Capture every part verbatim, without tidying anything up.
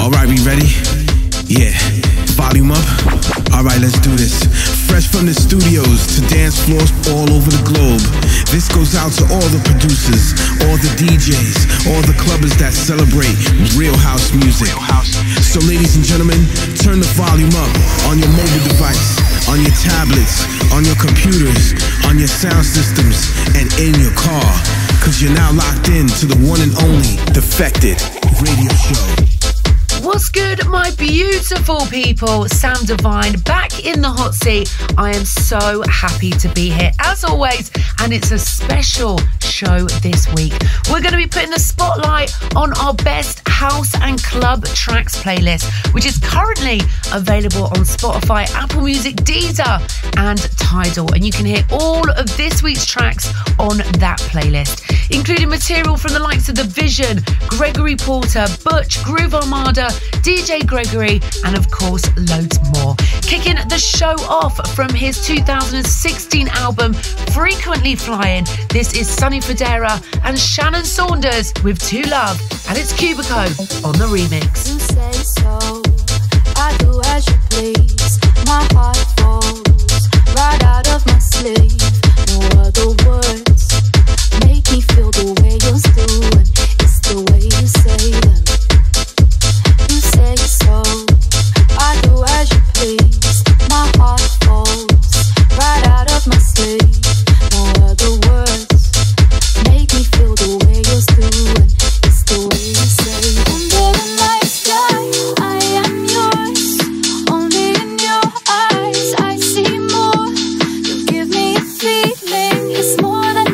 Alright, we ready? Yeah. Volume up. Alright, let's do this. Fresh from the studios to dance floors all over the globe. This goes out to all the producers, all the D Js, all the clubbers that celebrate real house music. So ladies and gentlemen, turn the volume up on your mobile device, on your tablets, on your computers, on your sound systems, and in your car. Cause you're now locked in to the one and only Defected Radio Show. What's good, my beautiful people? Sam Divine back in the hot seat. I am so happy to be here as always, and it's a special show this week. We're going to be putting the spotlight on our best house and club tracks playlist, which is currently available on Spotify, Apple Music, Deezer and Tidal, and you can hear all of this week's tracks on that playlist, including material from the likes of The Vision, Gregory Porter, Butch, Groove Armada, D J Gregory, and of course loads more. Kicking the show off from his two thousand sixteen album Frequently Flying, this is Sonny Fodera and Shannon Saunders with Two Love, and it's Cubico on the remix. You say so, I do as you please. My heart falls right out of my sleeve. No other words make me feel the way you're doing. It's the way you say them. You say so, I do as you please. My heart falls right out of my sleeve. No other words make me feel the way you're doing. It's the way you say them. Under the night sky, I am yours. Only in your eyes I see more. You give me a feeling, it's more than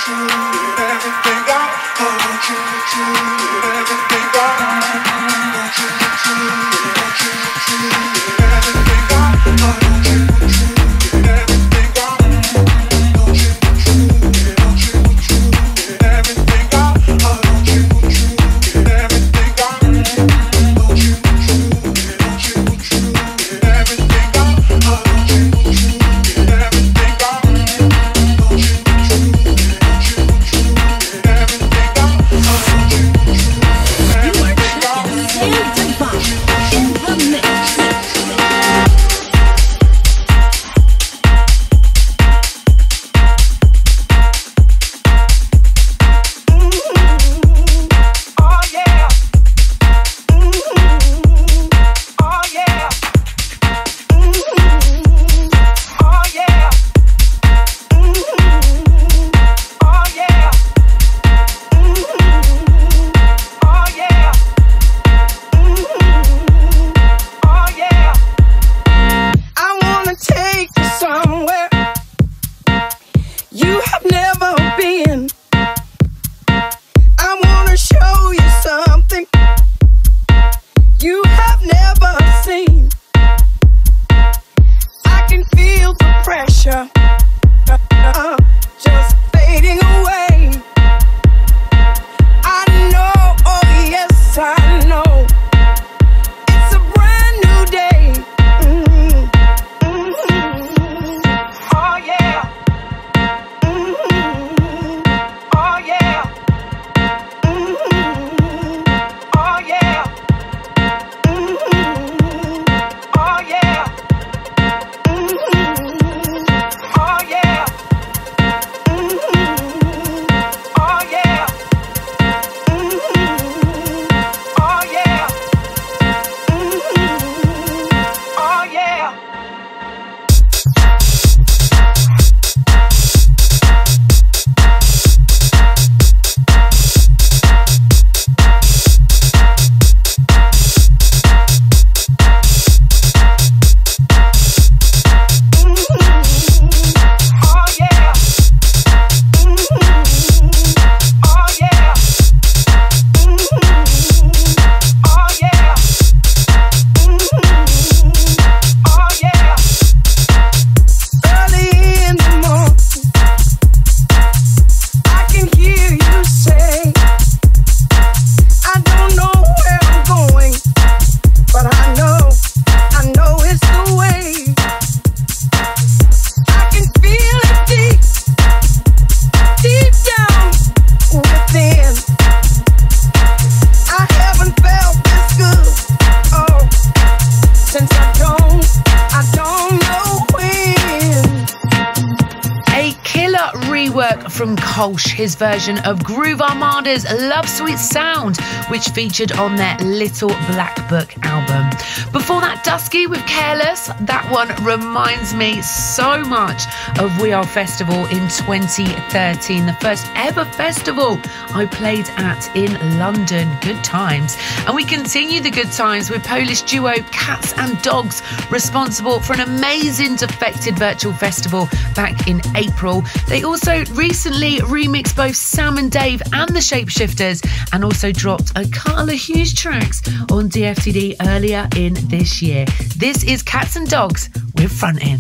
from Kolsch, his version of Groove Armada's Love Sweet Sound, which featured on their Little Black Book album. Before that, Dusky with Careless. That one reminds me so much of We Are Festival in twenty thirteen, the first ever festival I played at in London. Good times. And we continue the good times with Polish duo Cats and Dogs, responsible for an amazing Defected virtual festival back in April. They also recently remixed both Sam and Dave and the Shapeshifters, and also dropped a couple of huge tracks on D F T D earlier in this year. This is Cats and Dogs with Frontin'.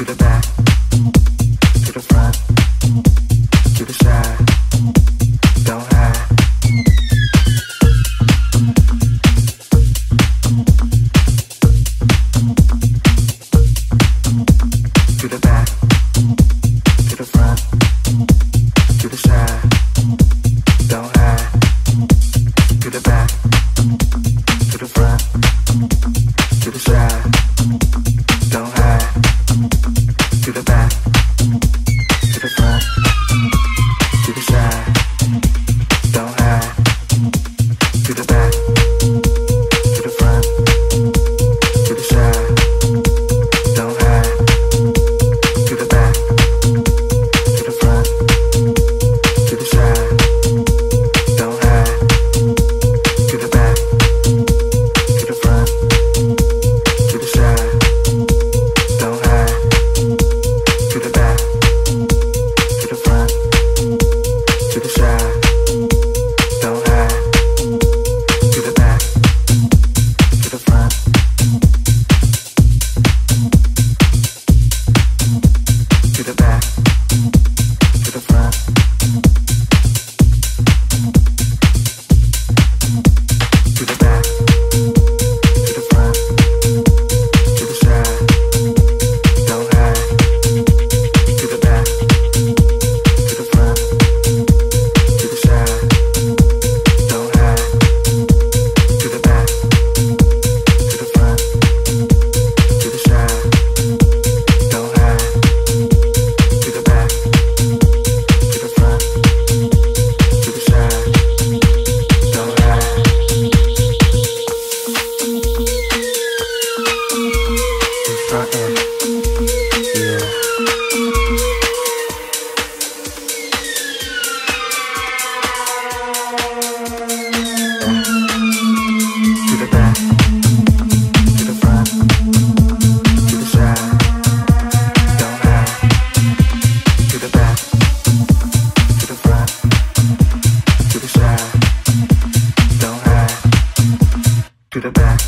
Don't to the back.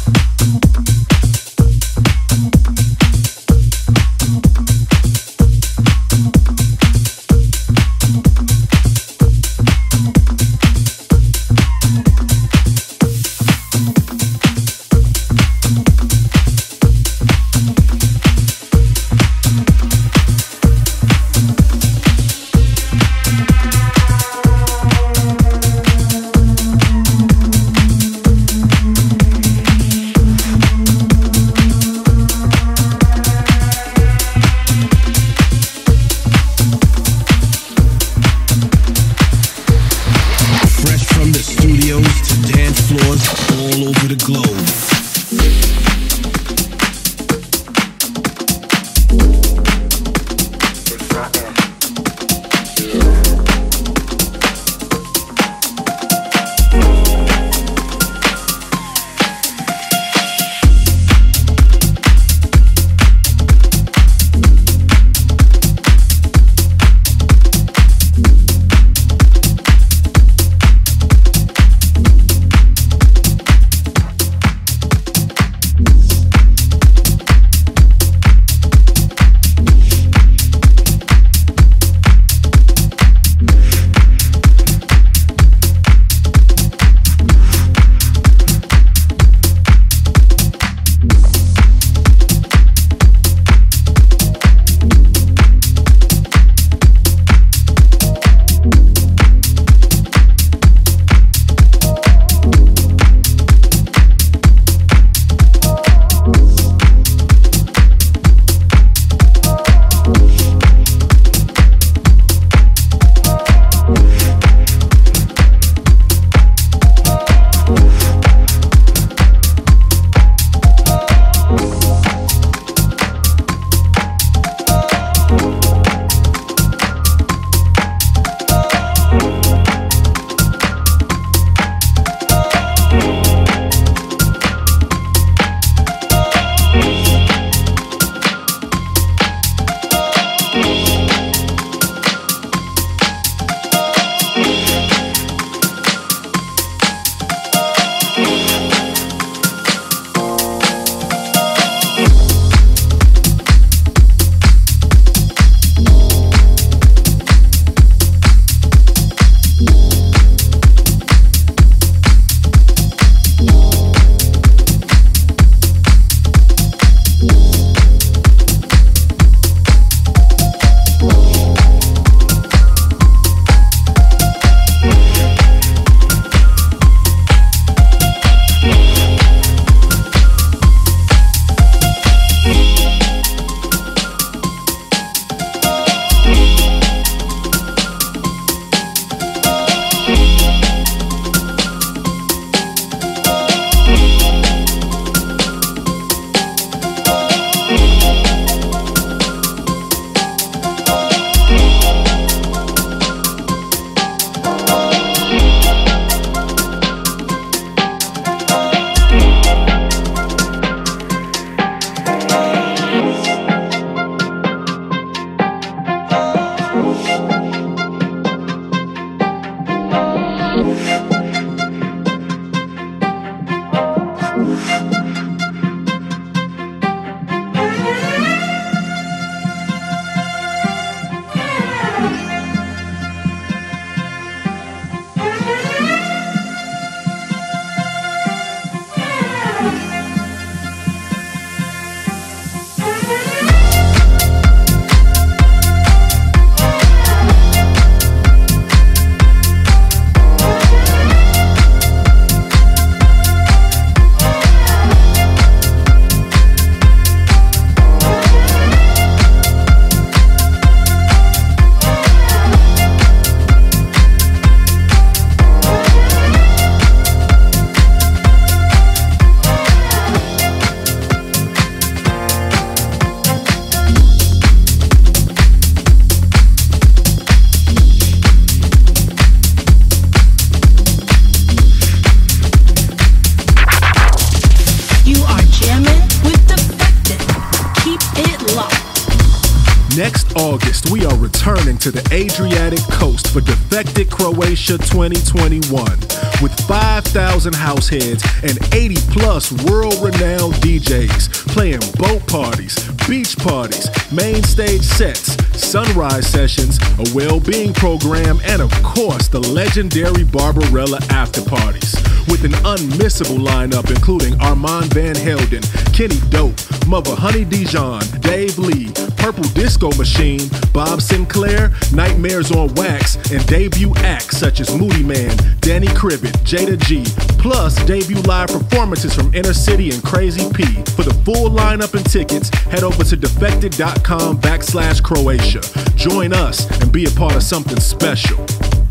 Next August, we are returning to the Adriatic coast for Defected Croatia twenty twenty-one with five thousand house heads and eighty plus world-renowned D Js playing boat parties, beach parties, main stage sets, sunrise sessions, a well-being program, and of course the legendary Barbarella after parties with an unmissable lineup including Armand Van Helden, Kenny Dope, Mother Honey Dijon, Dave Lee, Purple Disco Machine, Bob Sinclair, Nightmares on Wax, and debut acts such as Moody Man, Danny Cribbett, Jada G, plus debut live performances from Inner City and Crazy P. For the full lineup and tickets, head over to defected.com backslash Croatia. Join us and be a part of something special.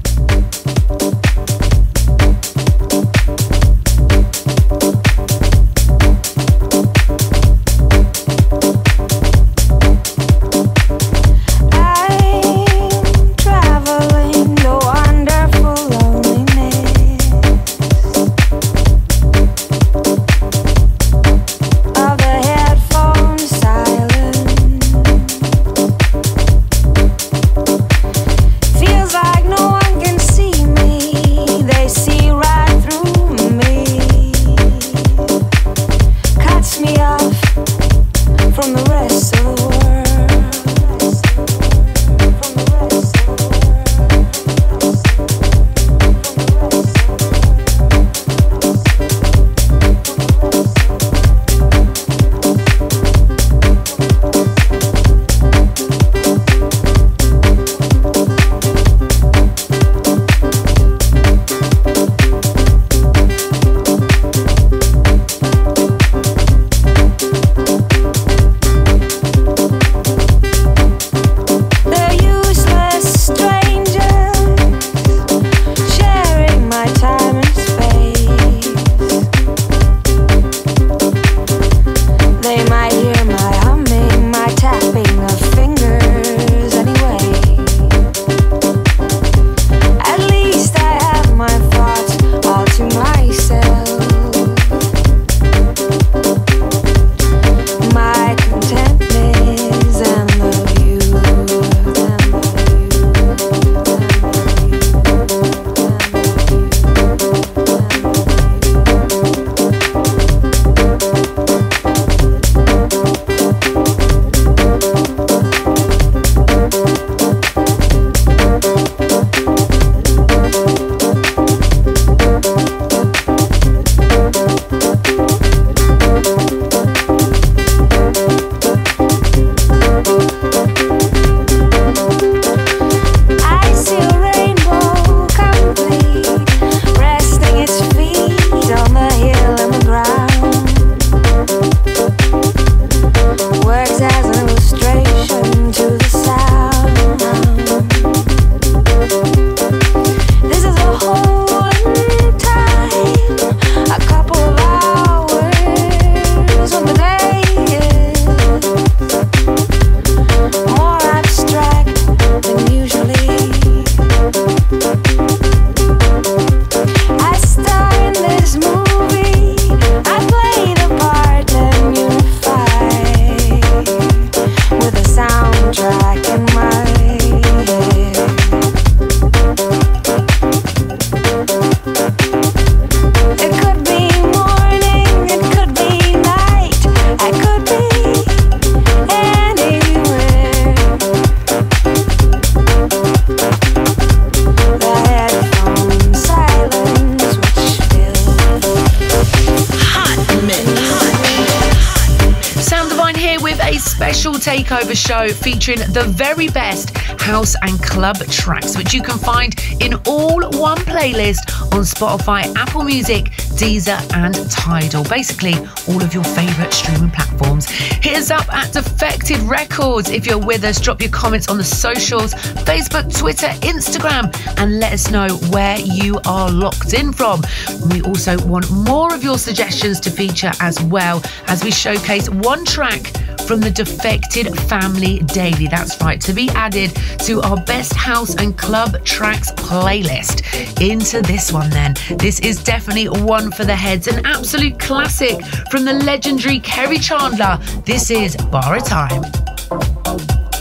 Takeover show featuring the very best house and club tracks, which you can find in all one playlist on Spotify, Apple Music, Deezer and Tidal. Basically, all of your favourite streaming platforms. Hit us up at Defected Records. If you're with us, drop your comments on the socials, Facebook, Twitter, Instagram, and let us know where you are locked in from. We also want more of your suggestions to feature as well as we showcase one track from the Defected Family Daily. That's right, to be added to our best house and club tracks playlist. Into this one then. This is definitely one for the heads, an absolute classic from the legendary Kerry Chandler. This is Bar of Time.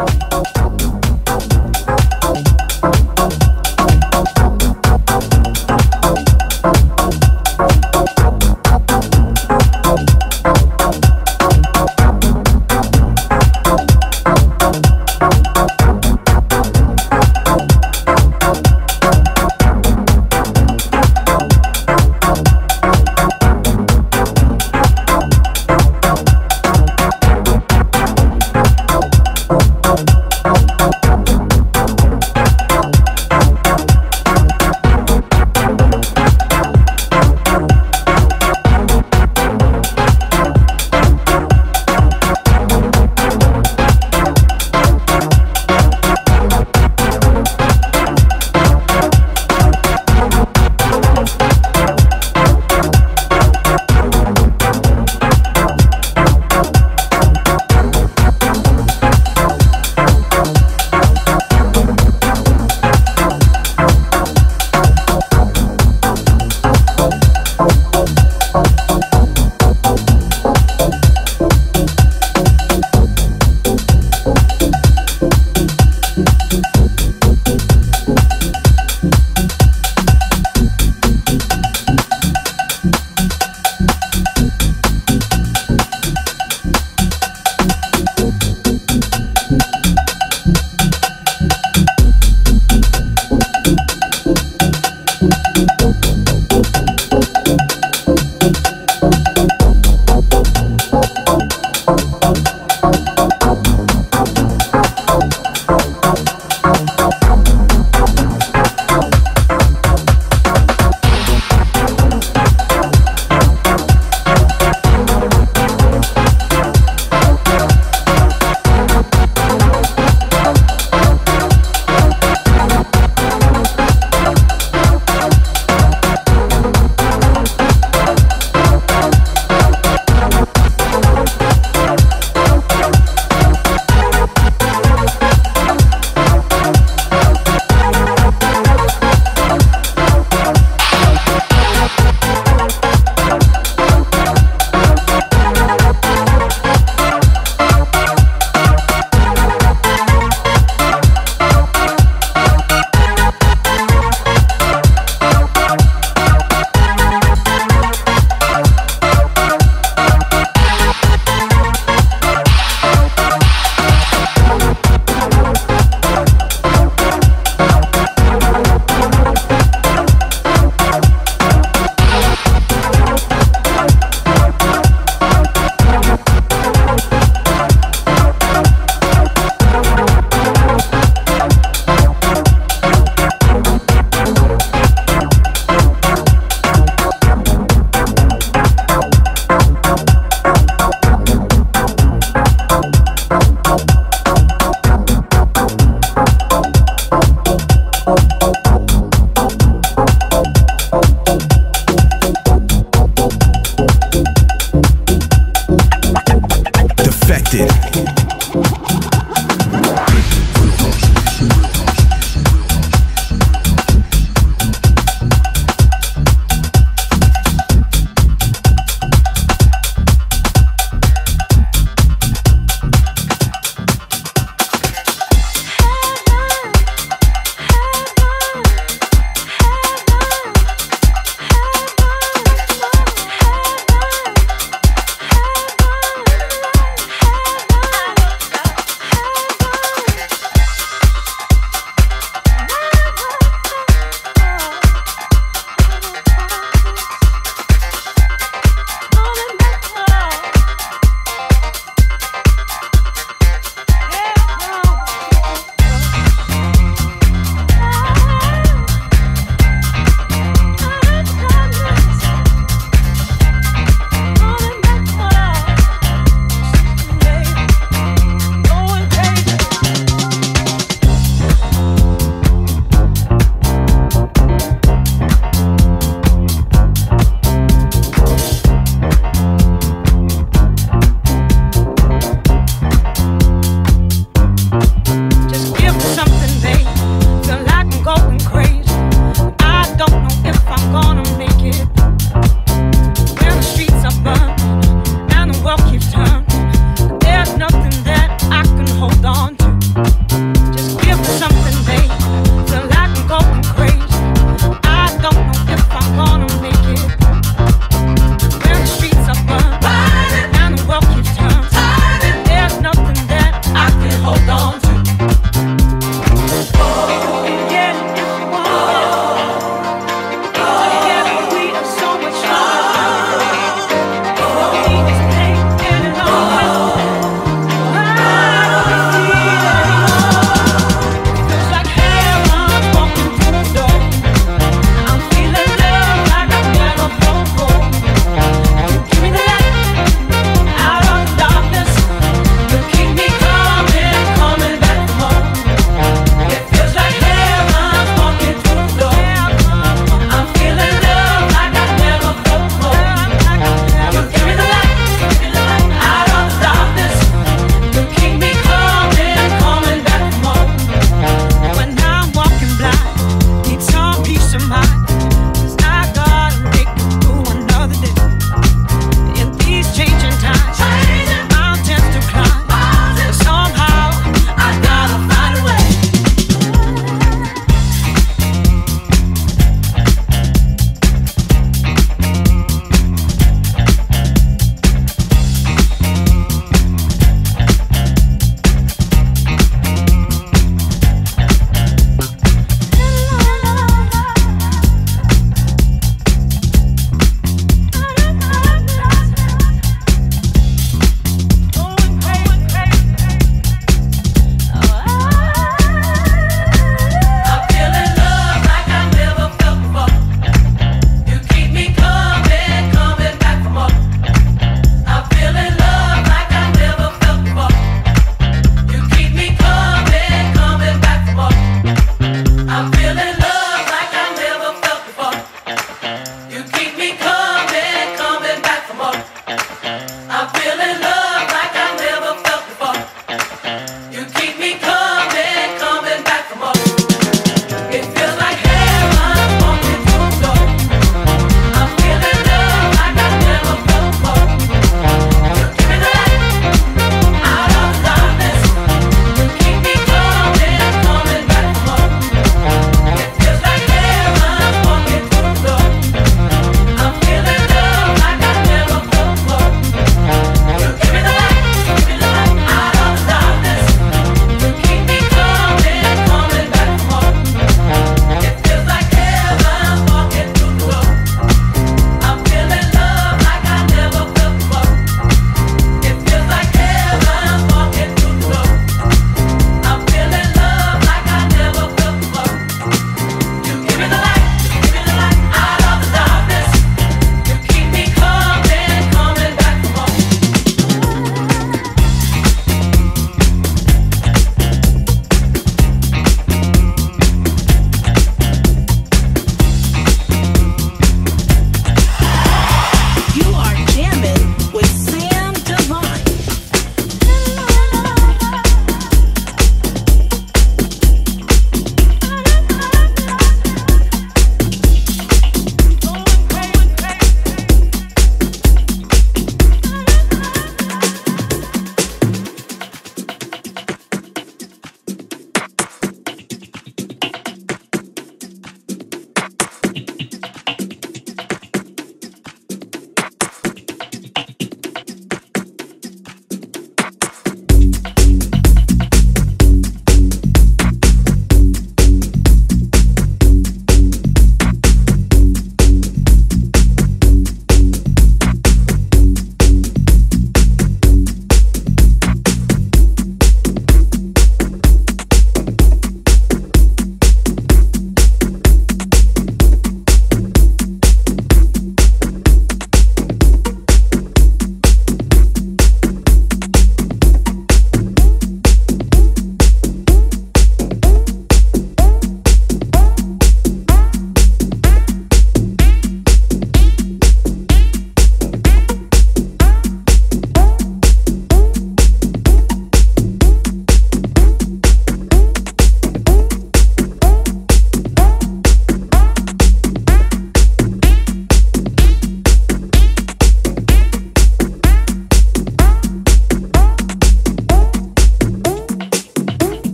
We'll be right back.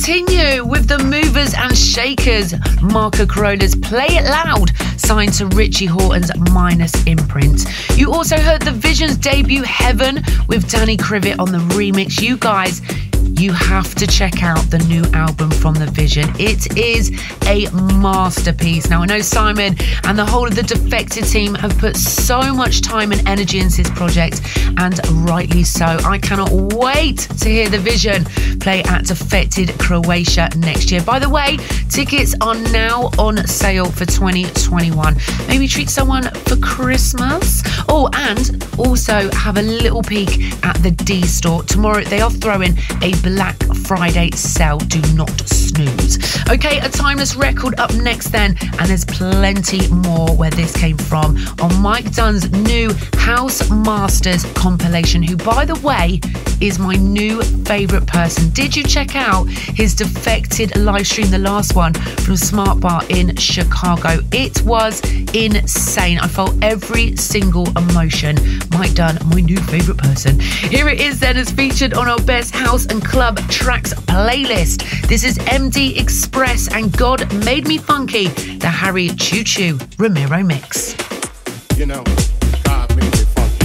continue with the Movers and Shakers, Marco Corola's Play It Loud, signed to Richie Hawtin's Minus imprint. You also heard the Visions debut Heaven with Danny Krivit on the remix. You guys, you have to check out the new album from The Vision. It is a masterpiece. Now, I know Simon and the whole of the Defected team have put so much time and energy into this project, and rightly so. I cannot wait to hear The Vision play at Defected Croatia next year. By the way, tickets are now on sale for twenty twenty-one. Maybe treat someone for Christmas. Oh, and also have a little peek at the D store. Tomorrow they are throwing a Black Friday sale. Do not snooze. Okay, a timeless record up next then, and there's plenty more where this came from on Mike Dunn's new House Masters compilation, who, by the way, is my new favourite person. Did you check out his Defected live stream, the last one from Smart Bar in Chicago? It was insane. I felt every single emotion. Mike Dunn, my new favourite person. Here it is then, as featured on our Best House and Club Tracks playlist. This is M D Express and God Made Me Funky, the Harry Choo Choo Ramiro mix. You know, God made me funky.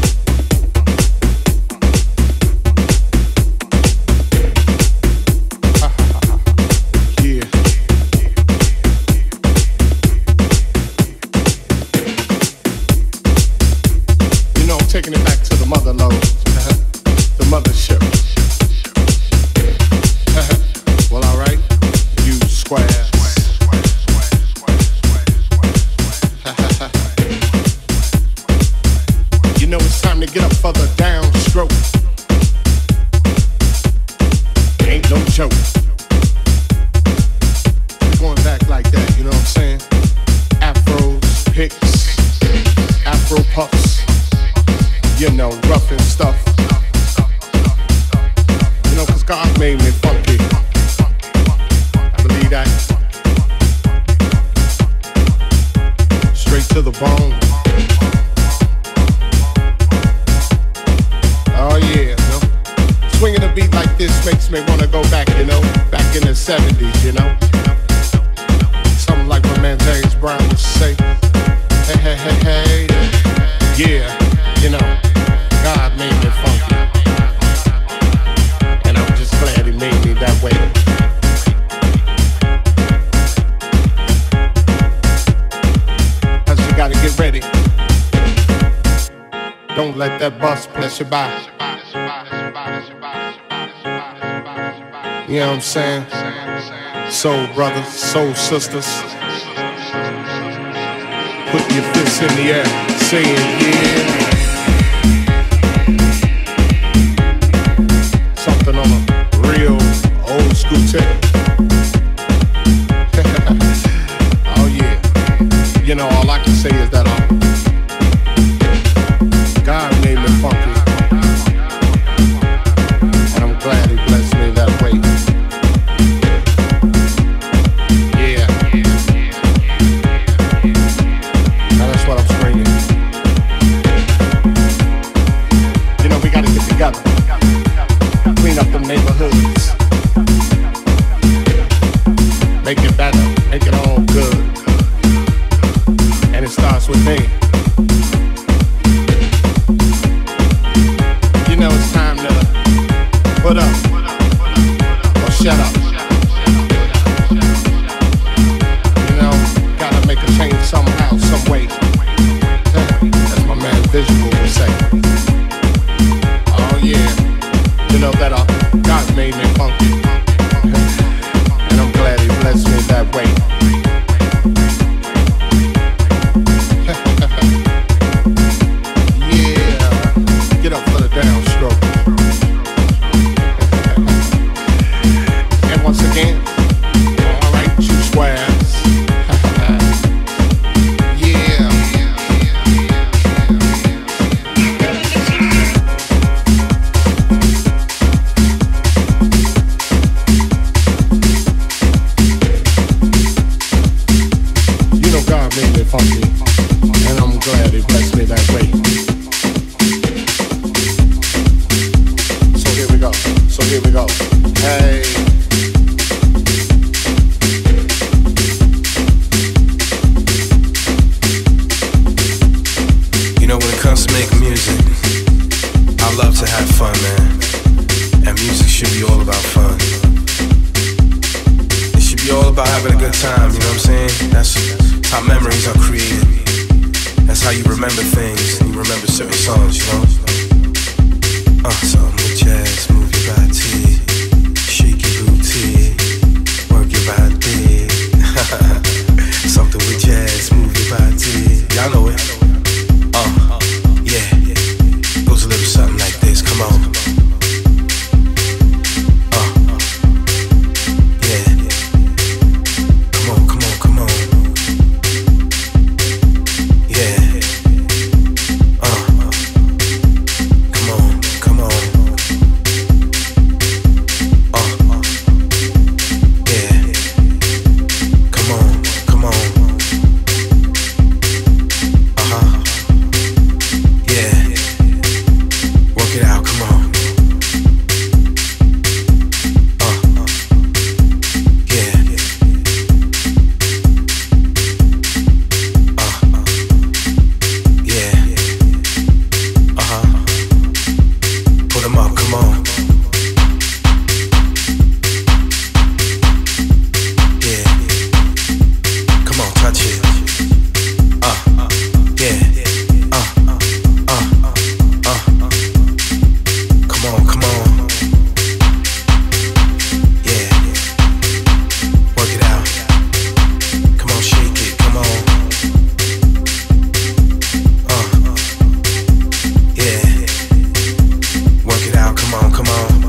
Yeah. You know, I'm taking it back to the mother lode, the mothership. Well, all right, you square. You know it's time to get up for the downstroke. Ain't no joke. We're going back like that, you know what I'm saying? Afros, picks, Afro puffs, you know, rough and stuff. You know, cause God made me funky. I believe that. Straight to the bone. Oh yeah, you know? Swinging a beat like this makes me wanna go back, you know, back in the seventies, you know. Something like my man James Brown would say, hey, hey, hey, hey, yeah, you know, God made me funky. And I'm just glad he made me that way. Cause you gotta get ready. Don't let that bus pass you by. You know what I'm saying? Soul brothers, soul sisters, put your fists in the air, saying yeah. Something on a real old school tip. Oh yeah. You know, all I can say is that um, God made me funky, and I'm glad he blessed me that way. Yeah. Now that's what I'm screaming. You know, we gotta get together, clean up the neighborhoods, make it better, make it all good. And it starts with me. You know it's time to put up or shut up. You know, gotta make a change somehow, some way. As my man Visual would say. Oh yeah, you know that uh, God made me funky, and I'm glad he blessed me that way. Yeah, get up for the downstroke. And once again, all right, you squares. Yeah. You know God made me funky, and I'm glad he blessed me that way. So here we go, so here we go. Hey, to have fun, man. And music should be all about fun. It should be all about having a good time, you know what I'm saying? That's how memories are created. That's how you remember things, and you remember certain songs, you know? Uh, something with jazz, move your body, shake your booty, work your body. Something with jazz, move your body. Y'all know it. Uh, yeah. Goes a little something like this. Come on. Uh, yeah. Come on, come on, come on. Yeah. Uh, come on, come on. Uh, yeah. Come on, come on. Uh-huh. Yeah. Work it out, come on. Uh, yeah. Uh, yeah. Uh-huh. Put them up, come on. Yeah. Come on, touch it. Uh, yeah. Uh, uh, uh. Come on, come on. Yeah. Work it out. Come on, shake it. Come on. Uh. Yeah. Work it out. Come on, come on.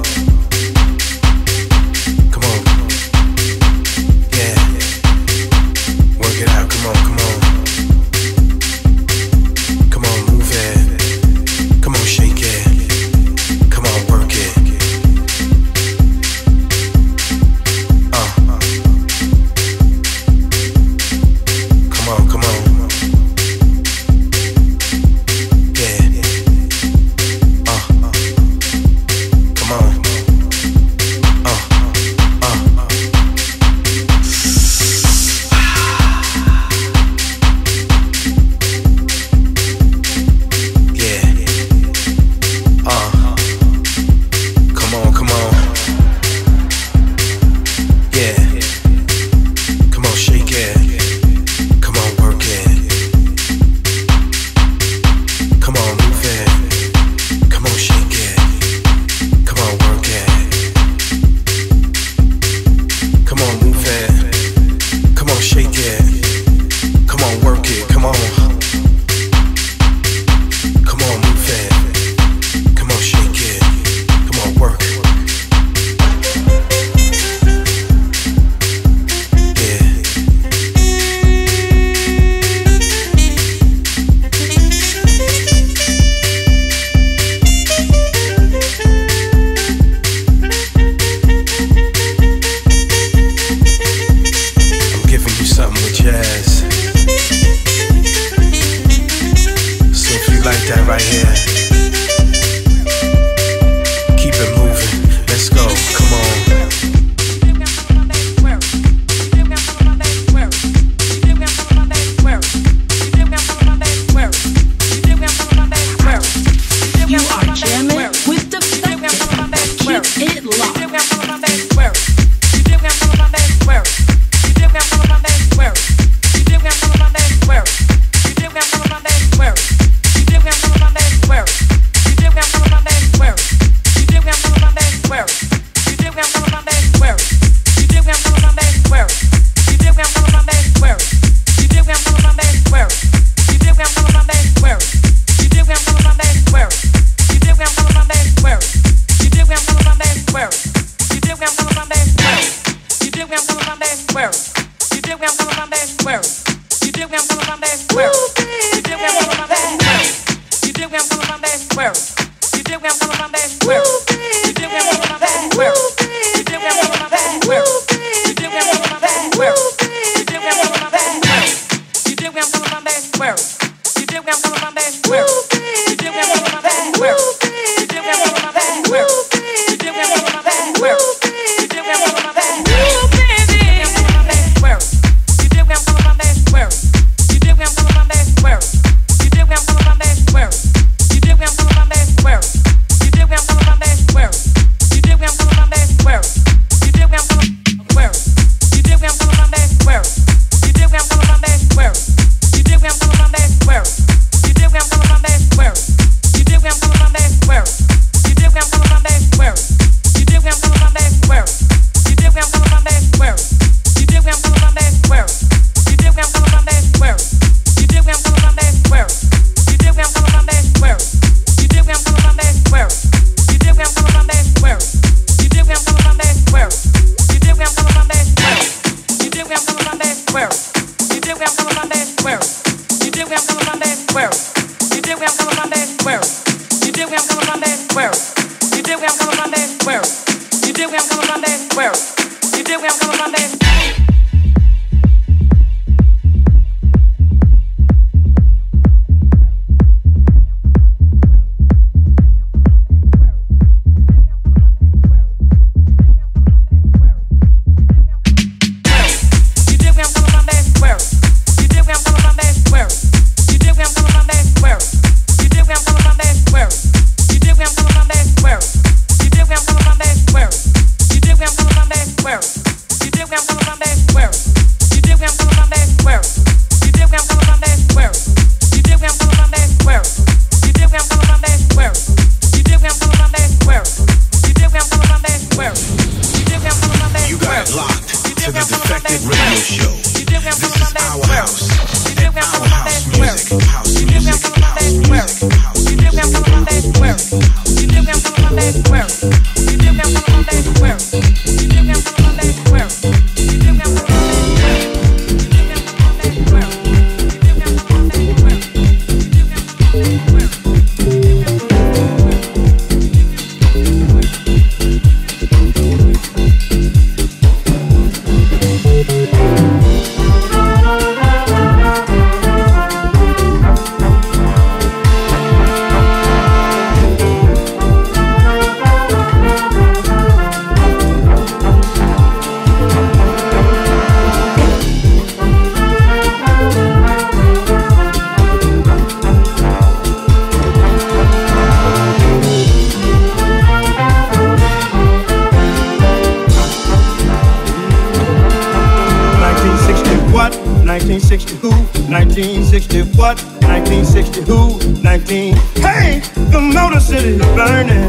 Come on. Yeah. Work it out. Come on, come on. Come on, move it. Come on, shake it. Come on, work it. Uh. Come on, come on. Yeah. Uh. Come on. Uh. Uh. Yeah. Uh. Come on, come on. Yeah. Come on, shake it. Come on, work it. Come on, move it. Come on, shake it. Come on, work it. Come on, move it. Come on, shake it. Come on, work it. Come on. Come on, move it. Come on, shake it. Come on, work. Yeah. I'm giving you something with jazz. So if you like that right here, keep it moving. Let's go. Come on. You are jamming with Defected. Keep it locked. Where? You dig where I'm coming from, baby? Where? You dig where I'm coming from, baby? Where? You dig where I'm coming from, baby? Where? You dig where I'm coming from, baby? nineteen sixty who? nineteen sixty what? nineteen sixty who? nineteen Hey, the Motor City is burning.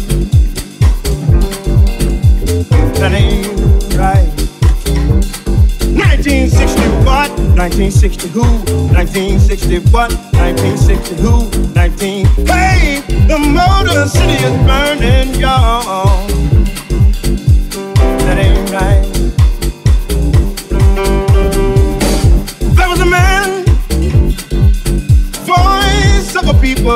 That ain't right. nineteen sixty what? nineteen sixty who? nineteen sixty what? nineteen sixty who? nineteen Hey, the Motor City is burning, y'all. That ain't right. Man, voice of a people,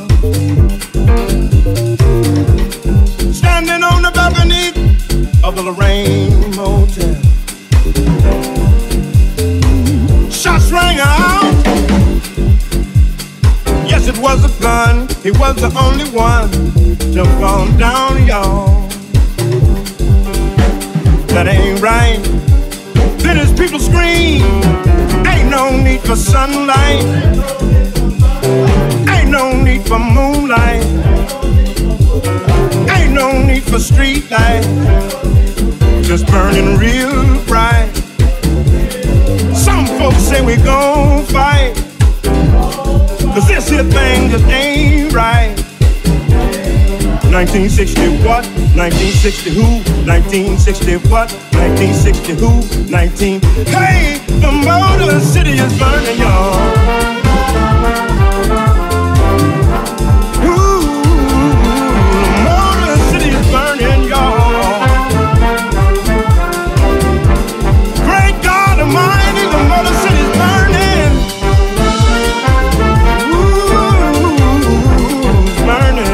standing on the balcony of the Lorraine Motel. Shots rang out. Yes, it was a gun. He was the only one to fall down, y'all. That ain't right. Then his people scream. Ain't no need for sunlight. Ain't no need for moonlight. Ain't no need for street light. Just burning real bright. Some folks say we gon' fight, 'cause this here thing just ain't right. nineteen sixty what? nineteen sixty who? nineteen sixty what? nineteen sixty who? nineteen Hey, the Motor City is burning, y'all. Ooh, the Motor City is burning, y'all. Great God Almighty, the Motor City is burning. Ooh, it's burning.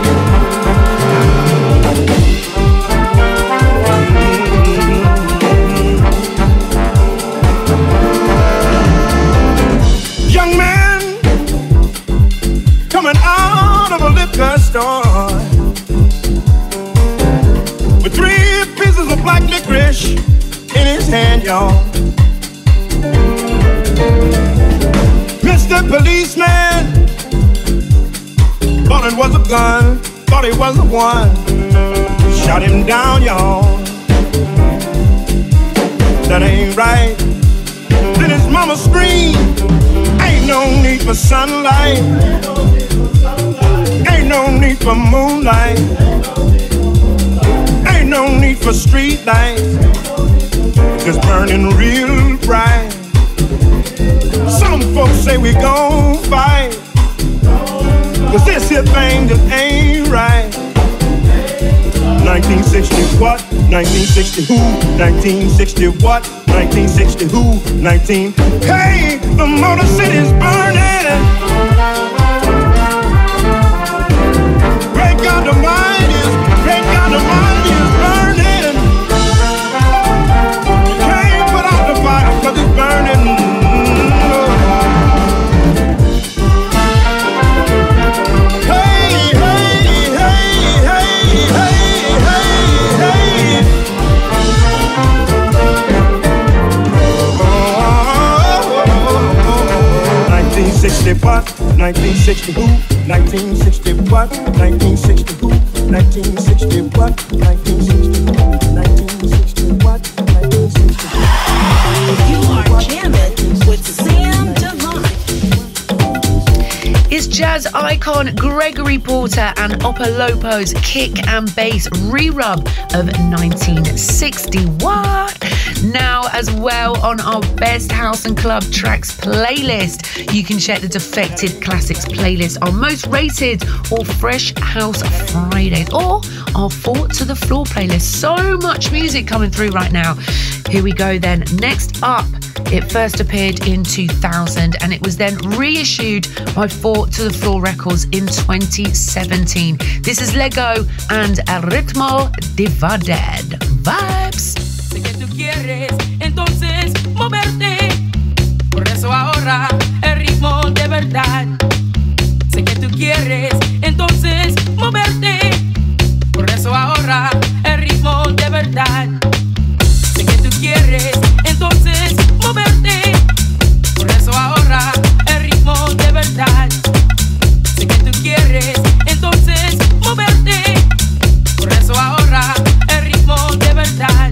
Liquor store with three pieces of black licorice in his hand, y'all. Mister Policeman thought it was a gun, thought he was the one. Shot him down, y'all. That ain't right. Then his mama screamed, ain't no need for sunlight. Ain't no need for moonlight. Ain't no need for street lights. Just burning real bright. Some folks say we gon' fight, 'cause this here thing just ain't right. nineteen sixty what? nineteen sixty who? nineteen sixty what? nineteen sixty who? nineteen Hey, the Motor City's burning. nineteen sixty who? nineteen sixty what? nineteen sixty who? nineteen sixty what? nineteen sixty who? nineteen sixty what? nineteen sixty who? You are jamming with Sam Divine. It's jazz icon Gregory Porter and Opolopo's kick and bass re-rub of nineteen sixty. What? Now as well on our Best House and Club Tracks playlist. You can check the Defected Classics playlist, our most rated or Fresh House Fridays, or our Four to the Floor playlist. So much music coming through right now. Here we go then. Next up, it first appeared in two thousand and it was then reissued by Four to the Floor Records in twenty seventeen. This is Lego and El Ritmo Divided. Vibes. Sé que tú quieres entonces moverte, por eso ahora el ritmo de verdad. Sé que tú quieres entonces moverte, por eso ahora el ritmo de verdad. Sé que tú quieres entonces moverte, por eso ahora el ritmo de verdad. Sé que tú quieres entonces moverte, por eso ahora el ritmo de verdad.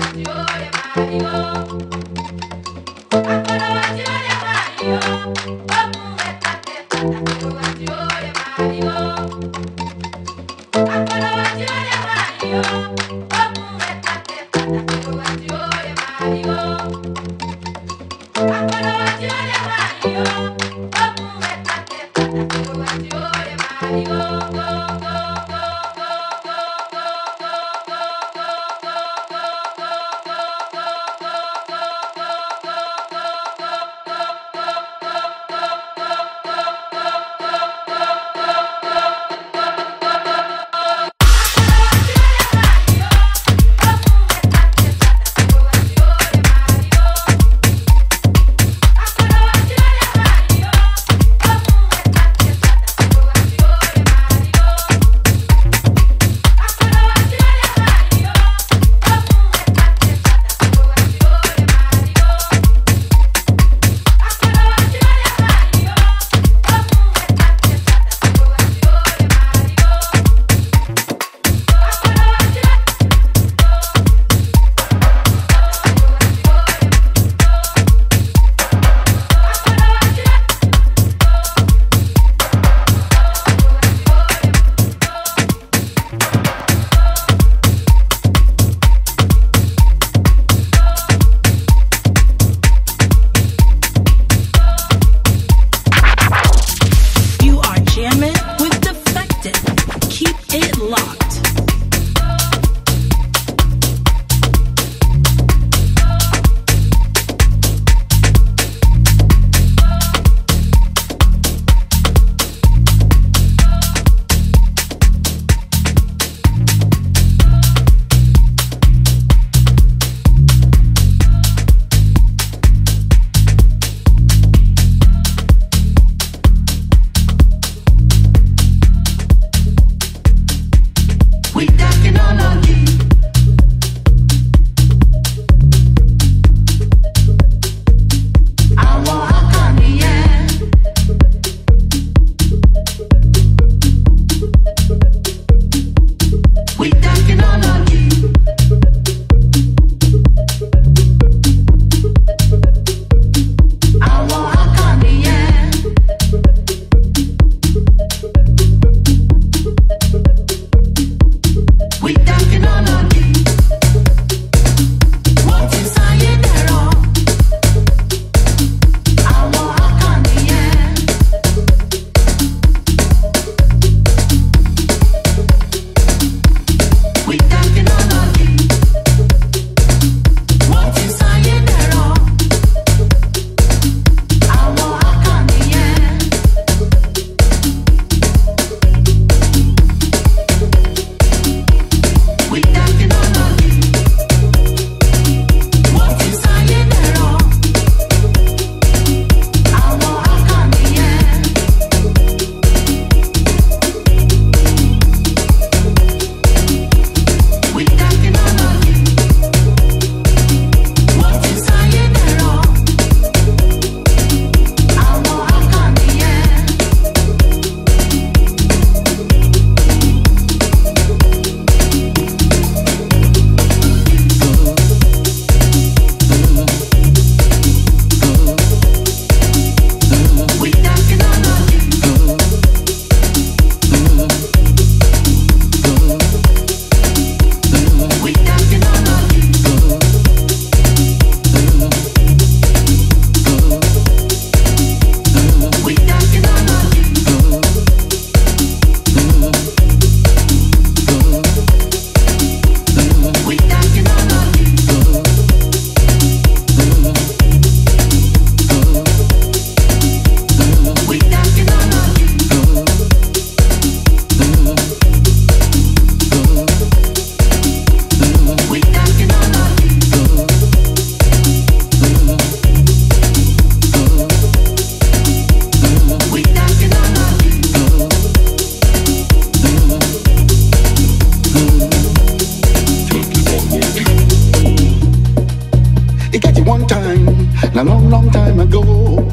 a long, long time ago,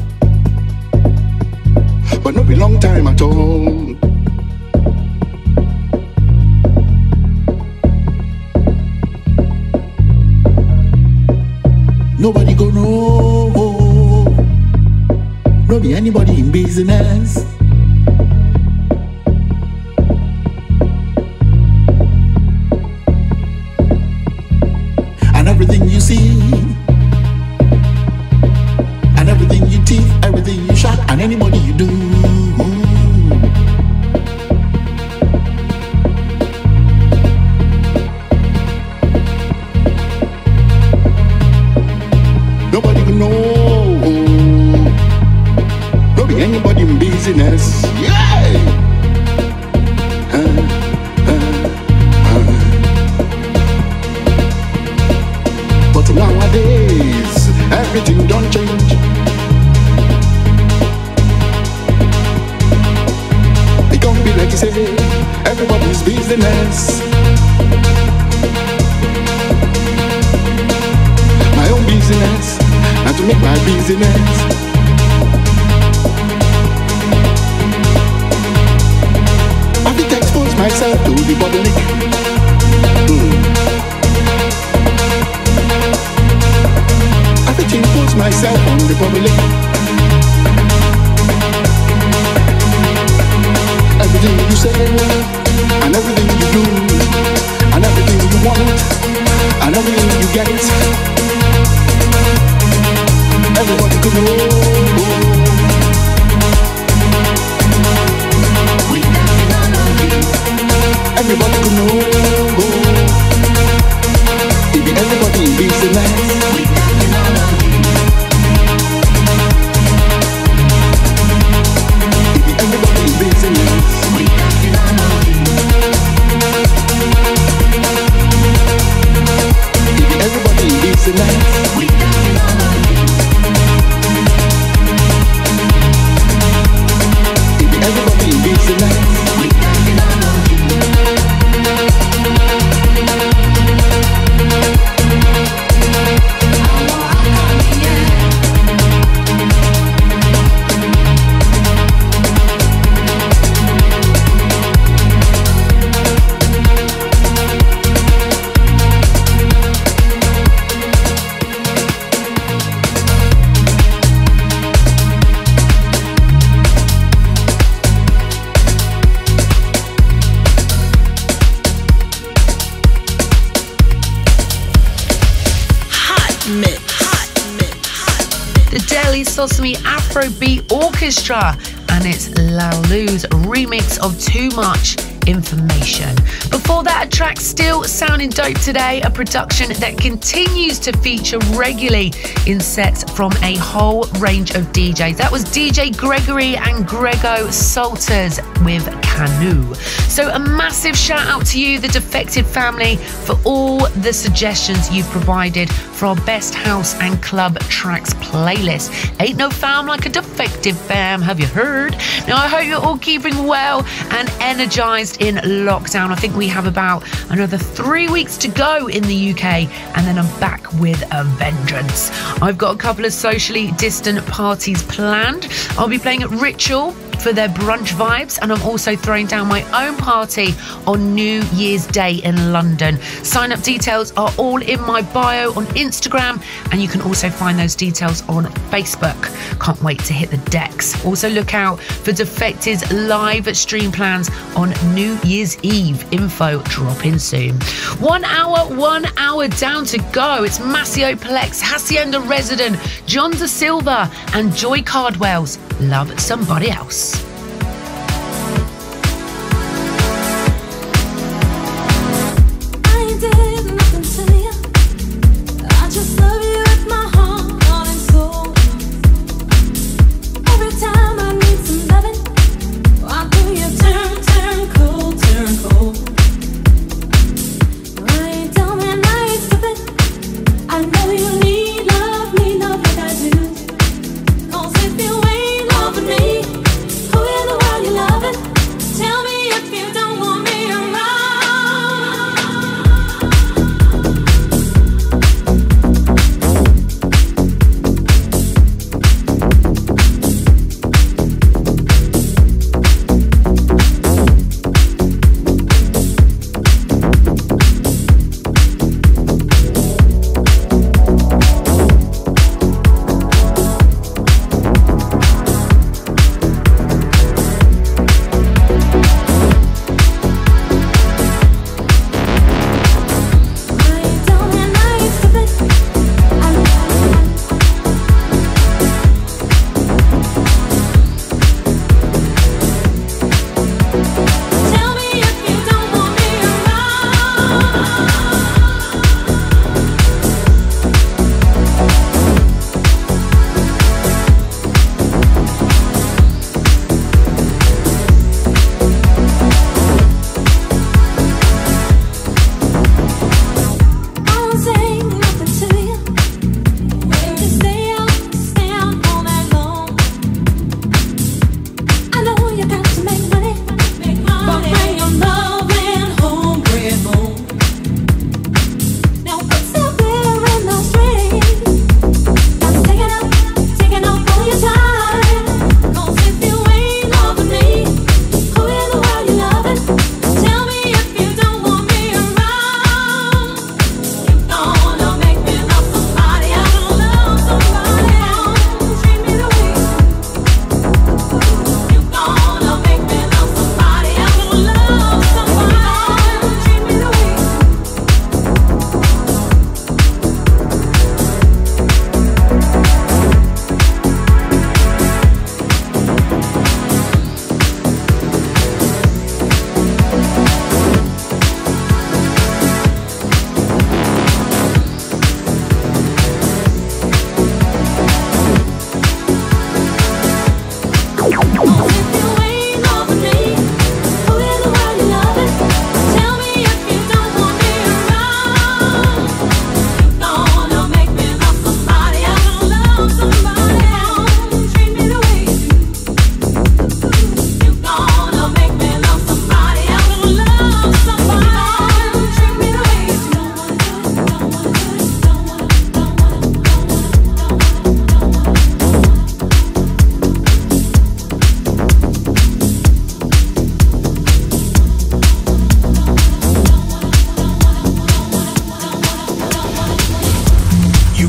but not a long time at all. nobody go know. No be anybody in business. And everything you see, and everything you teeth, everything you shot, and anybody you do. Nobody can know. Don't be anybody in business. Yeah. Uh, uh, uh. But nowadays, everything don't change. It can't be like you say, everybody's business. My own business, and to make my business. I have to expose myself to the public. Mm. I have to impose myself on the public. Everything you say, and everything you do, and everything you want, and everything you get, everybody could know. Everybody could know. If everybody in business. If everybody in business. If everybody in business. Everybody in business. Sosami Afrobeat Orchestra, and it's Lalu's remix of Too Much Information. Before that, a track still sounding dope today, a production that continues to feature regularly in sets from a whole range of D Js. That was D J Gregory and Grego Salters with Canoe. So a massive shout out to you, the Defected family, for all the suggestions you've provided for our best house and club tracks playlist. Ain't no fam like a defective fam, have you heard? Now I hope you're all keeping well and energized in lockdown. I think we have about another three weeks to go in the U K, and then I'm back with a vengeance. I've got a couple of socially distant parties planned. I'll be playing at Ritual for their brunch vibes, and I'm also throwing down my own party on New Year's Day in London. Sign up details are all in my bio on Instagram, and you can also find those details on Facebook. Can't wait to hit the decks. Also look out for Defected's live stream plans on New Year's Eve. Info dropping soon. One hour, one hour down to go. It's Maceo Plex, Hacienda Resident, John Da Silva, and Joy Cardwell's Love Somebody Else.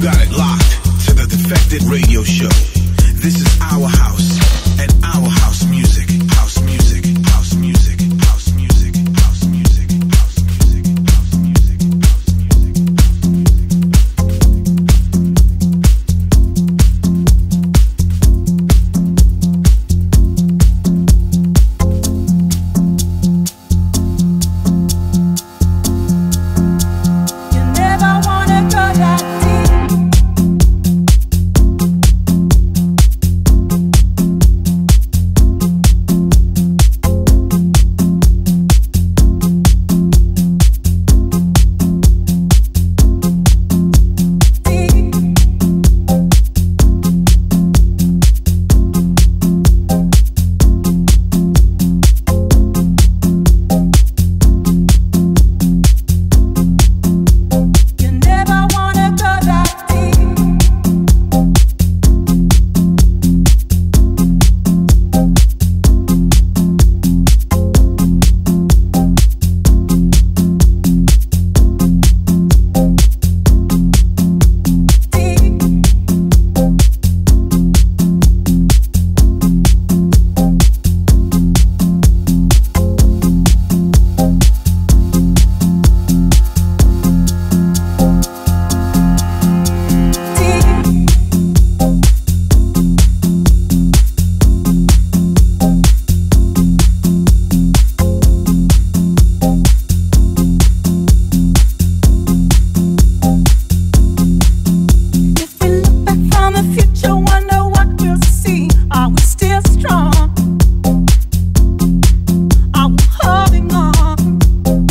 got it locked to the Defected Radio Show. This is our house and our house music. House music, house music, house music, house music, house music, house music, You never wanna go that deep. You never wanna go that deep. If we look back from the future, wonder what we'll see. Are we still strong? Are we holding on?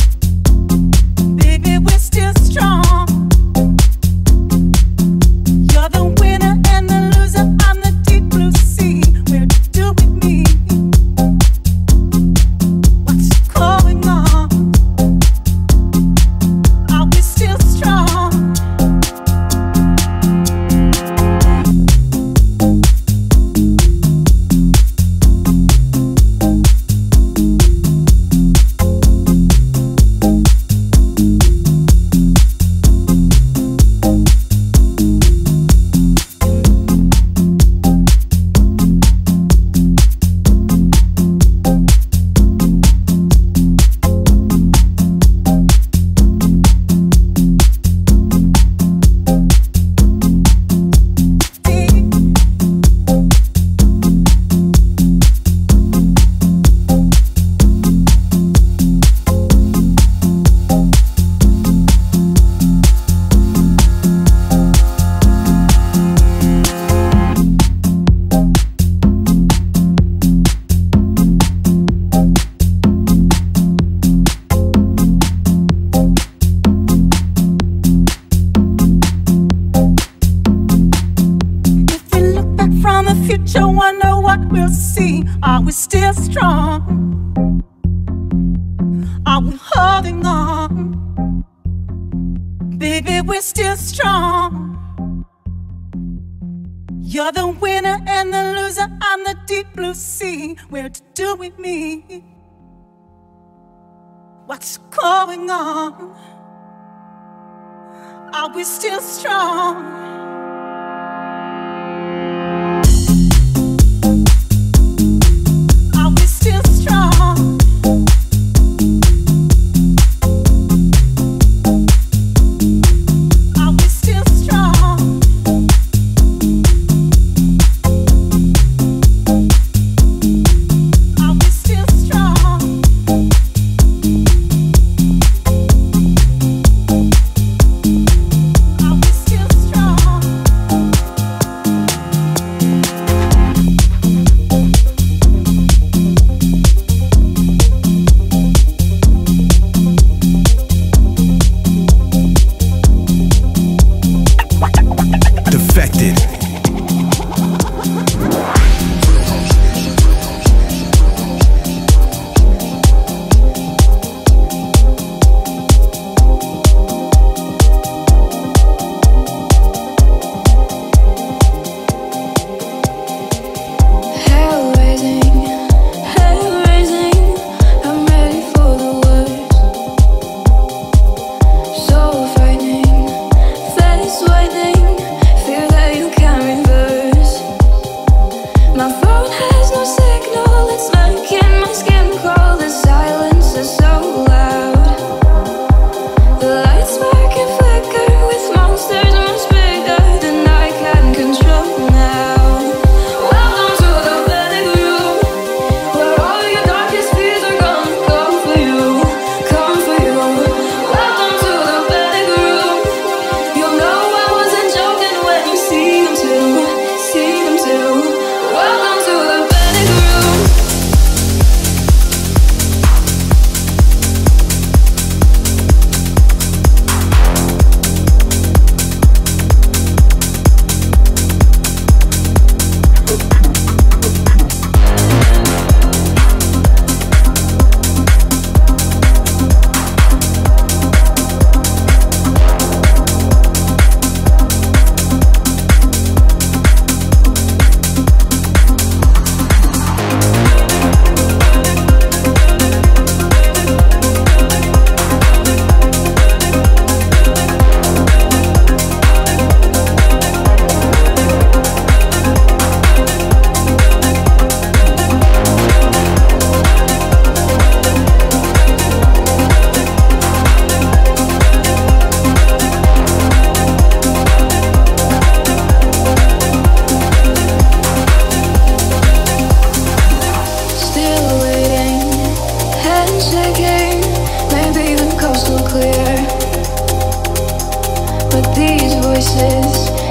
Baby, we're still strong. You're the winner and the loser on the deep blue sea. Where to do with me? What's going on? Are we still strong? If we look back from the future, wonder what we'll see. Are we still strong? Are we holding on? Baby, we're still strong. You're the winner and the loser on the deep blue sea. Where to do with me? What's going on? Are we still strong? Are we still strong? Are we still strong? Are we still strong? Are we still strong?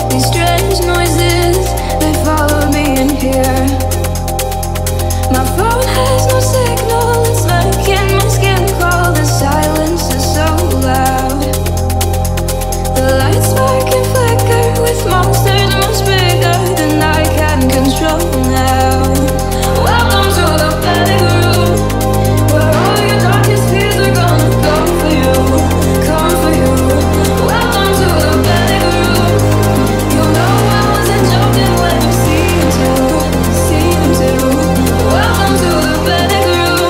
These strange noises, they follow me in here. My phone has no signal, it's making my skin crawl. The silence is so loud. The lights spark and flicker with monsters much bigger than I can control now. Welcome to the panic room, where all your darkest fears are gonna come for you, come for you. Welcome to the panic room. You know I wasn't joking when you see him too, see him too. Welcome to the panic room.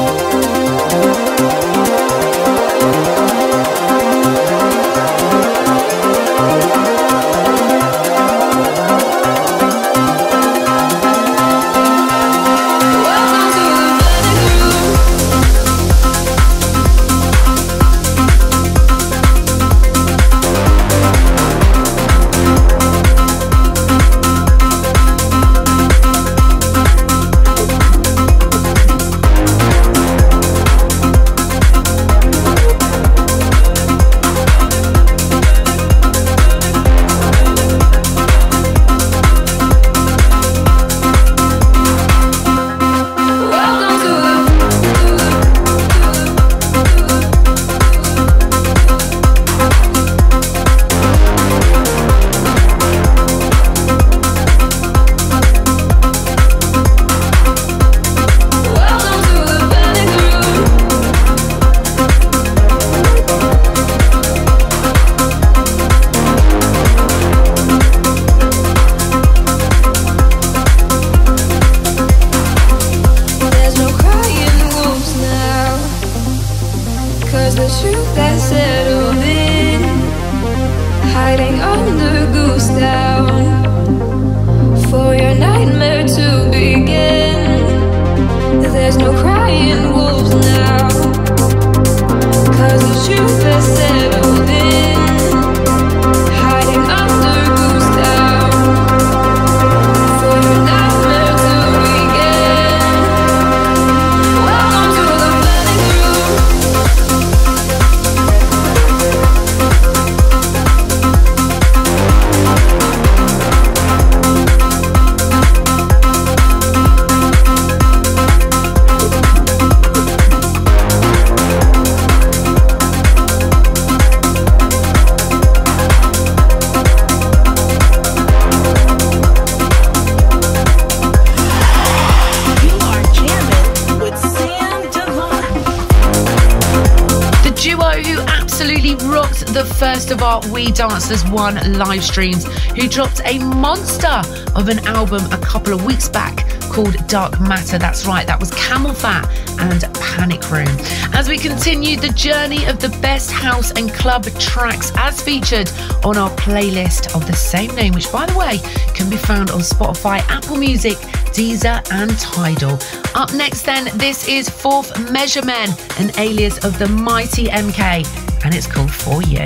First of our We Dancers One live streams, who dropped a monster of an album a couple of weeks back called Dark Matter. That's right, that was Camel Fat and Panic Room. As we continue the journey of the best house and club tracks as featured on our playlist of the same name, which by the way can be found on Spotify, Apple Music, Deezer and Tidal. Up next then, this is Fourth Measure Men, an alias of the mighty M K, and it's called For You.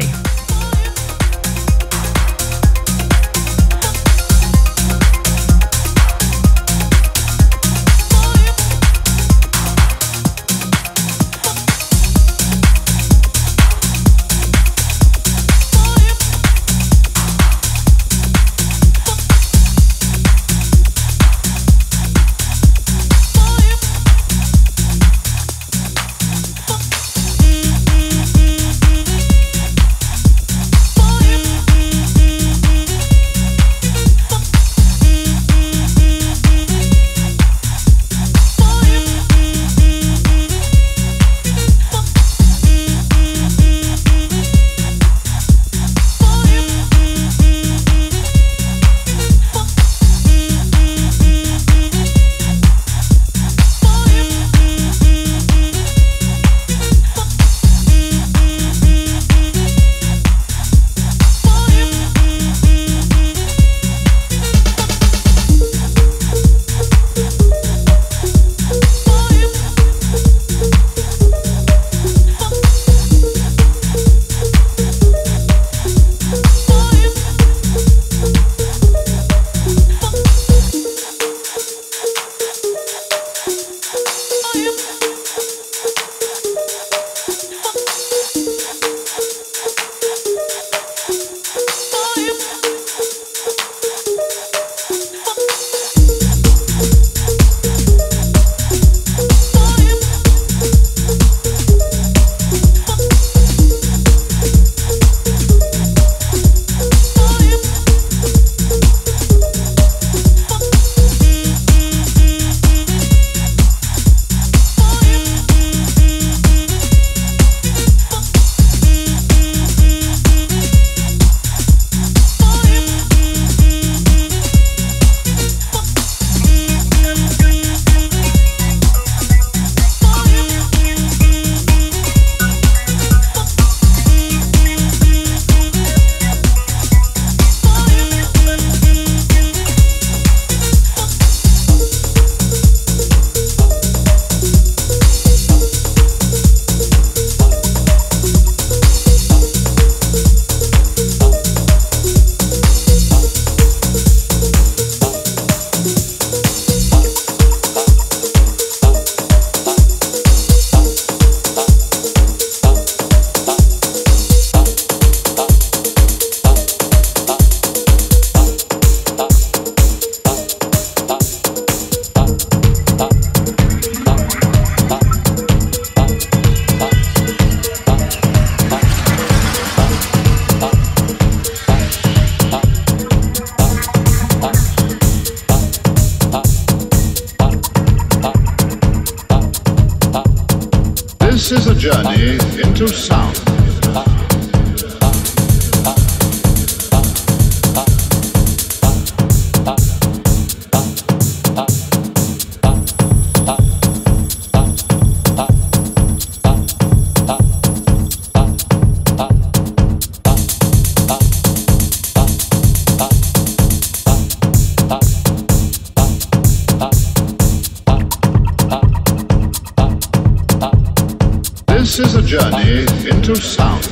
journey into sound. This is a journey into sound.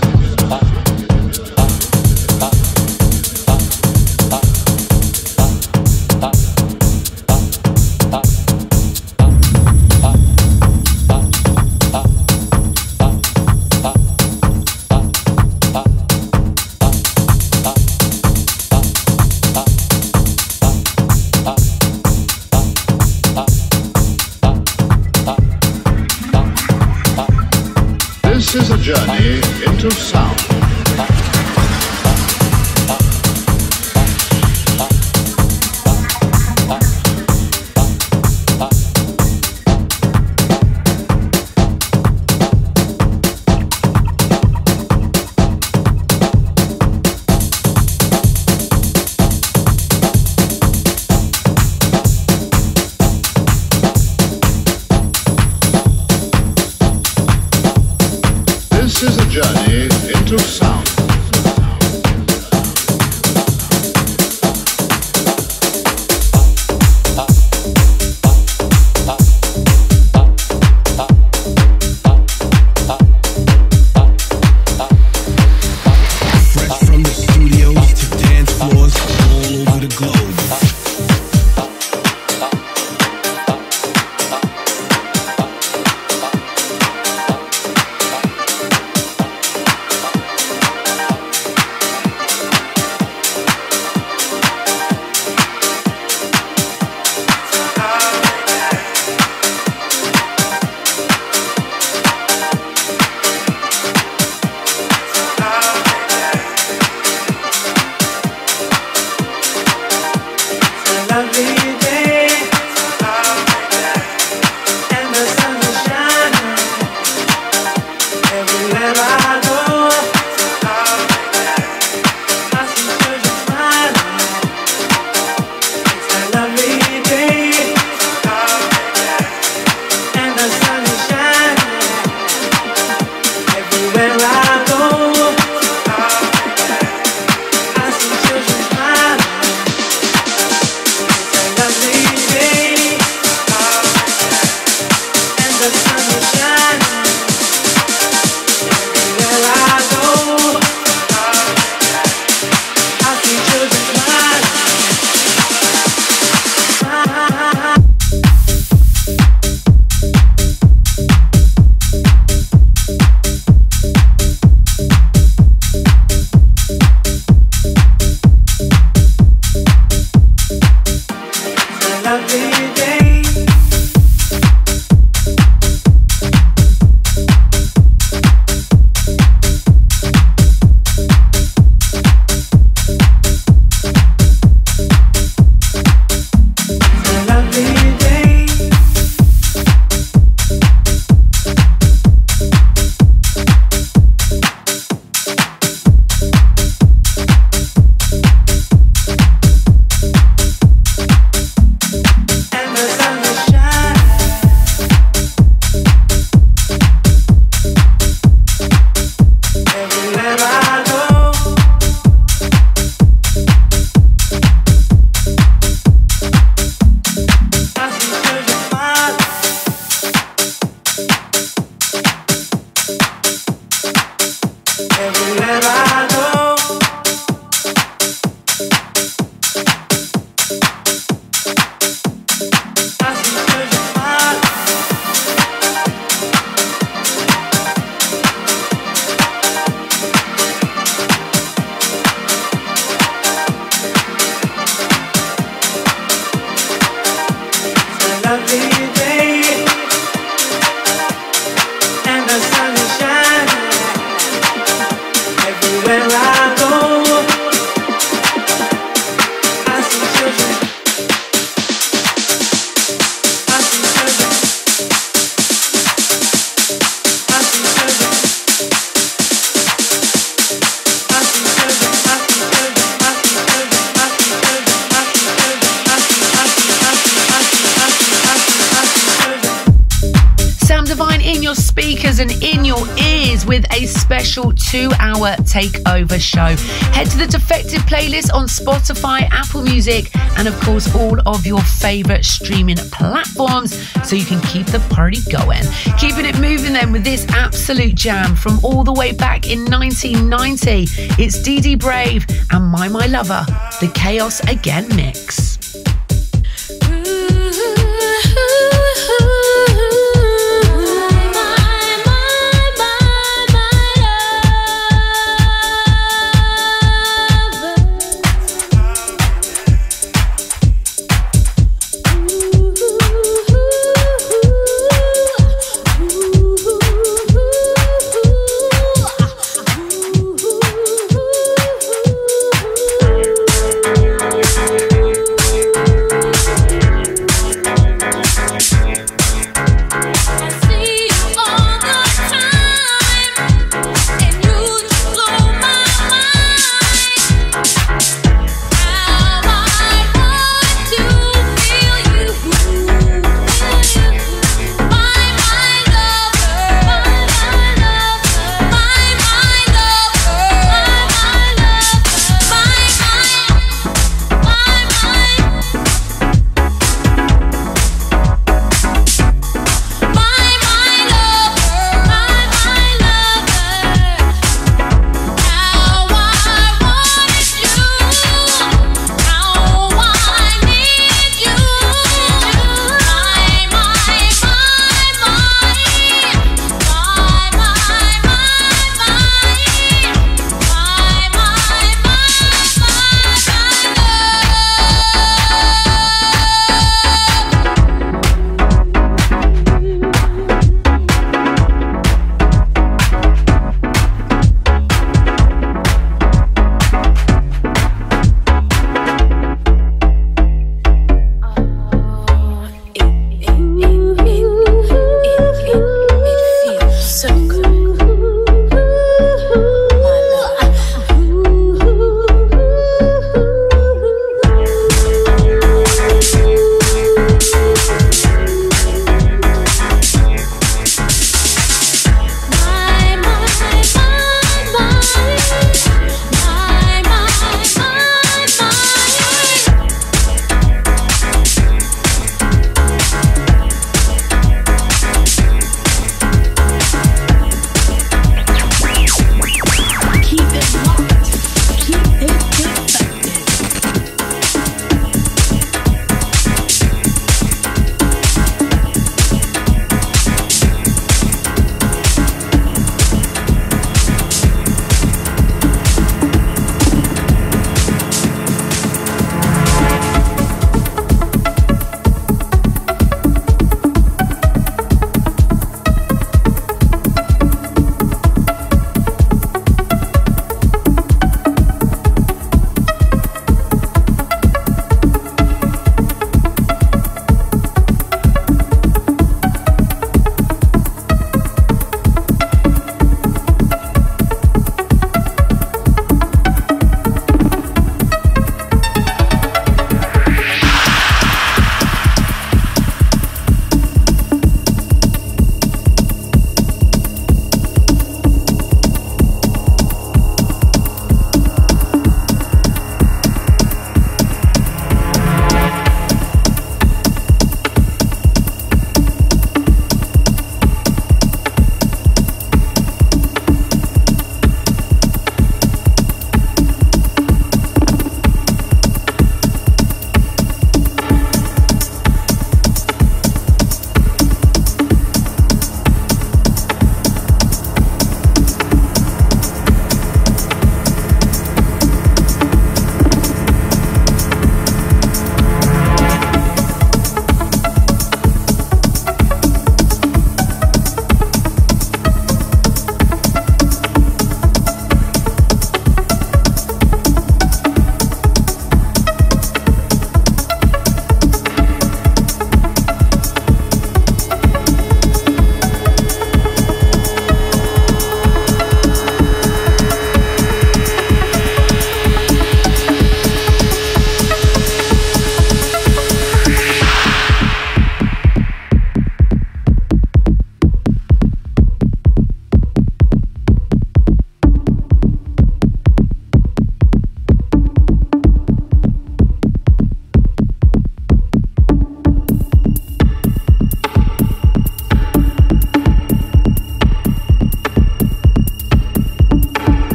This is a journey into sound. This is a journey into speakers and in your ears with a special two-hour takeover show. Head to the Defected playlist on Spotify, Apple Music, and of course all of your favorite streaming platforms so you can keep the party going. Keeping it moving then with this absolute jam from all the way back in nineteen ninety. It's Dee Dee Brave and My My Lover, the Chaos Again mix.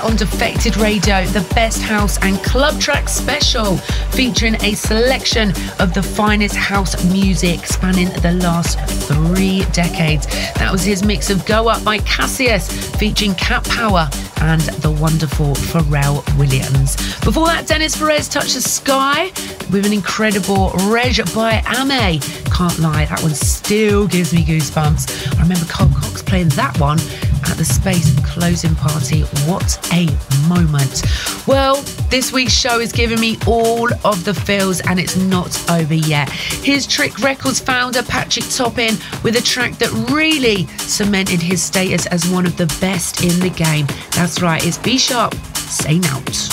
on Defected Radio, the Best House and Club Track Special, featuring a selection of the finest house music spanning the last three decades. That was his mix of Go Up by Cassius, featuring Cat Power and the wonderful Pharrell Williams. Before that, Dennis Perez touched the sky with an incredible Reg by Ame. Can't lie, that one still gives me goosebumps. I remember Cole Cox playing that one at the Space closing party. What a moment. Well, this week's show is giving me all of the feels, and it's not over yet. Here's Trick Records founder Patrick Toppin with a track that really cemented his status as one of the best in the game. That's right, it's B Sharp, Say Nout.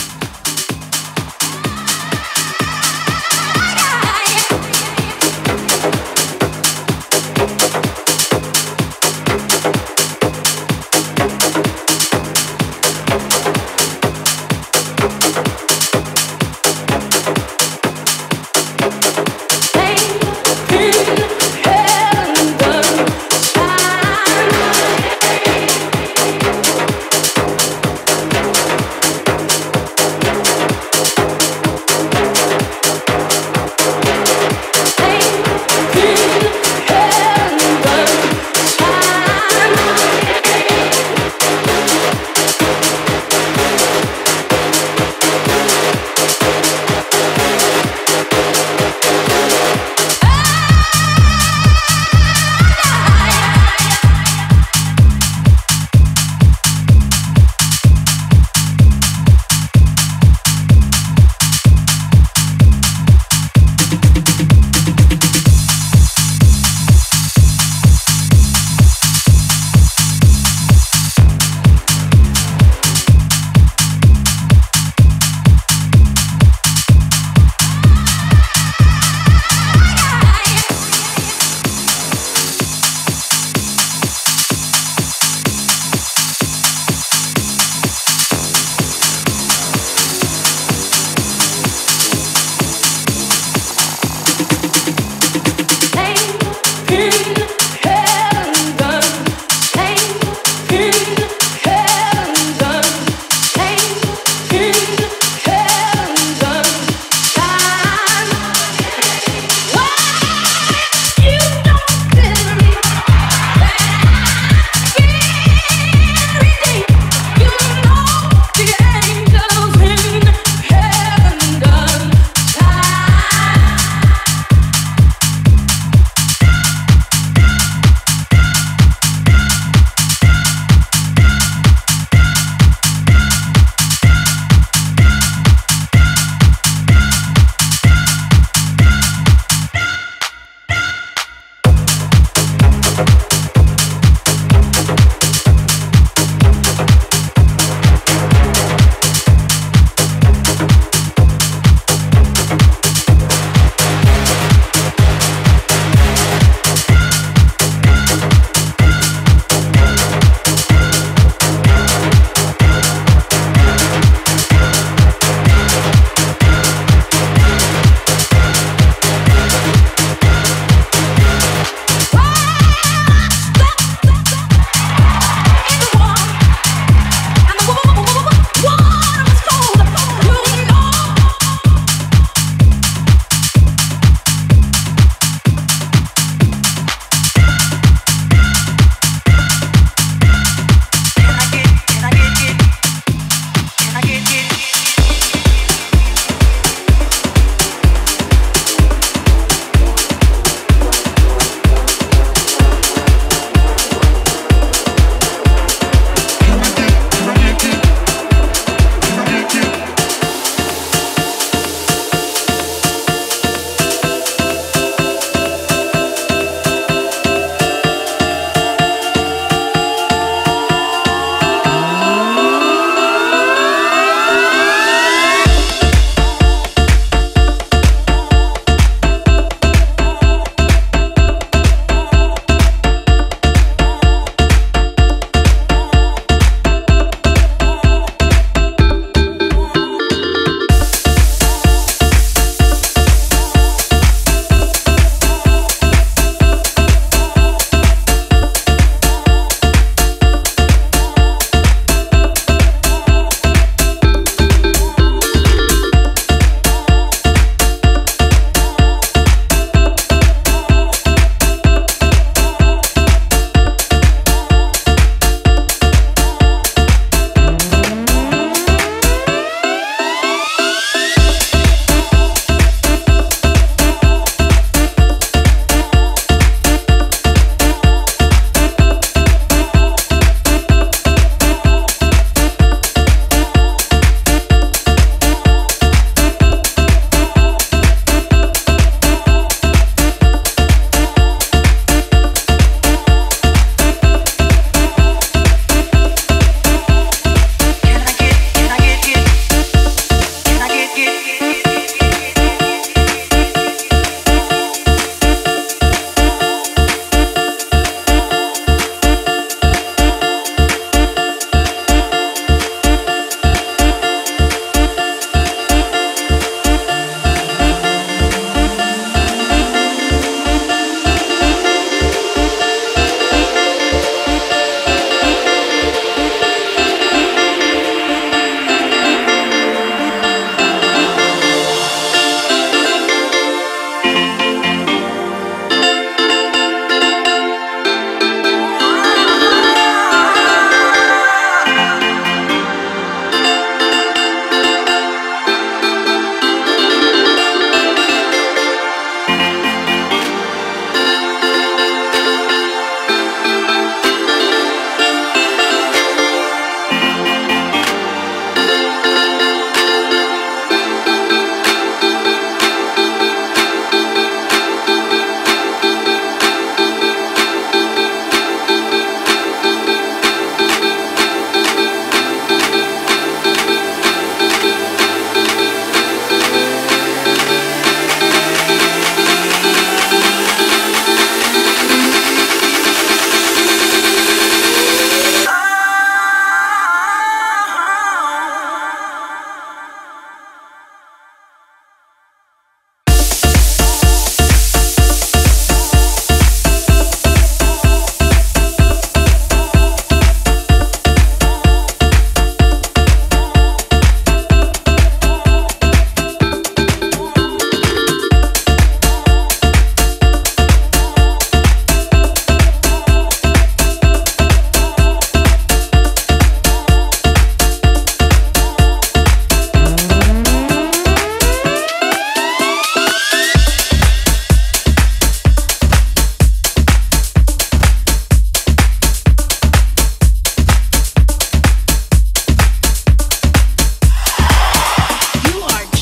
Hey,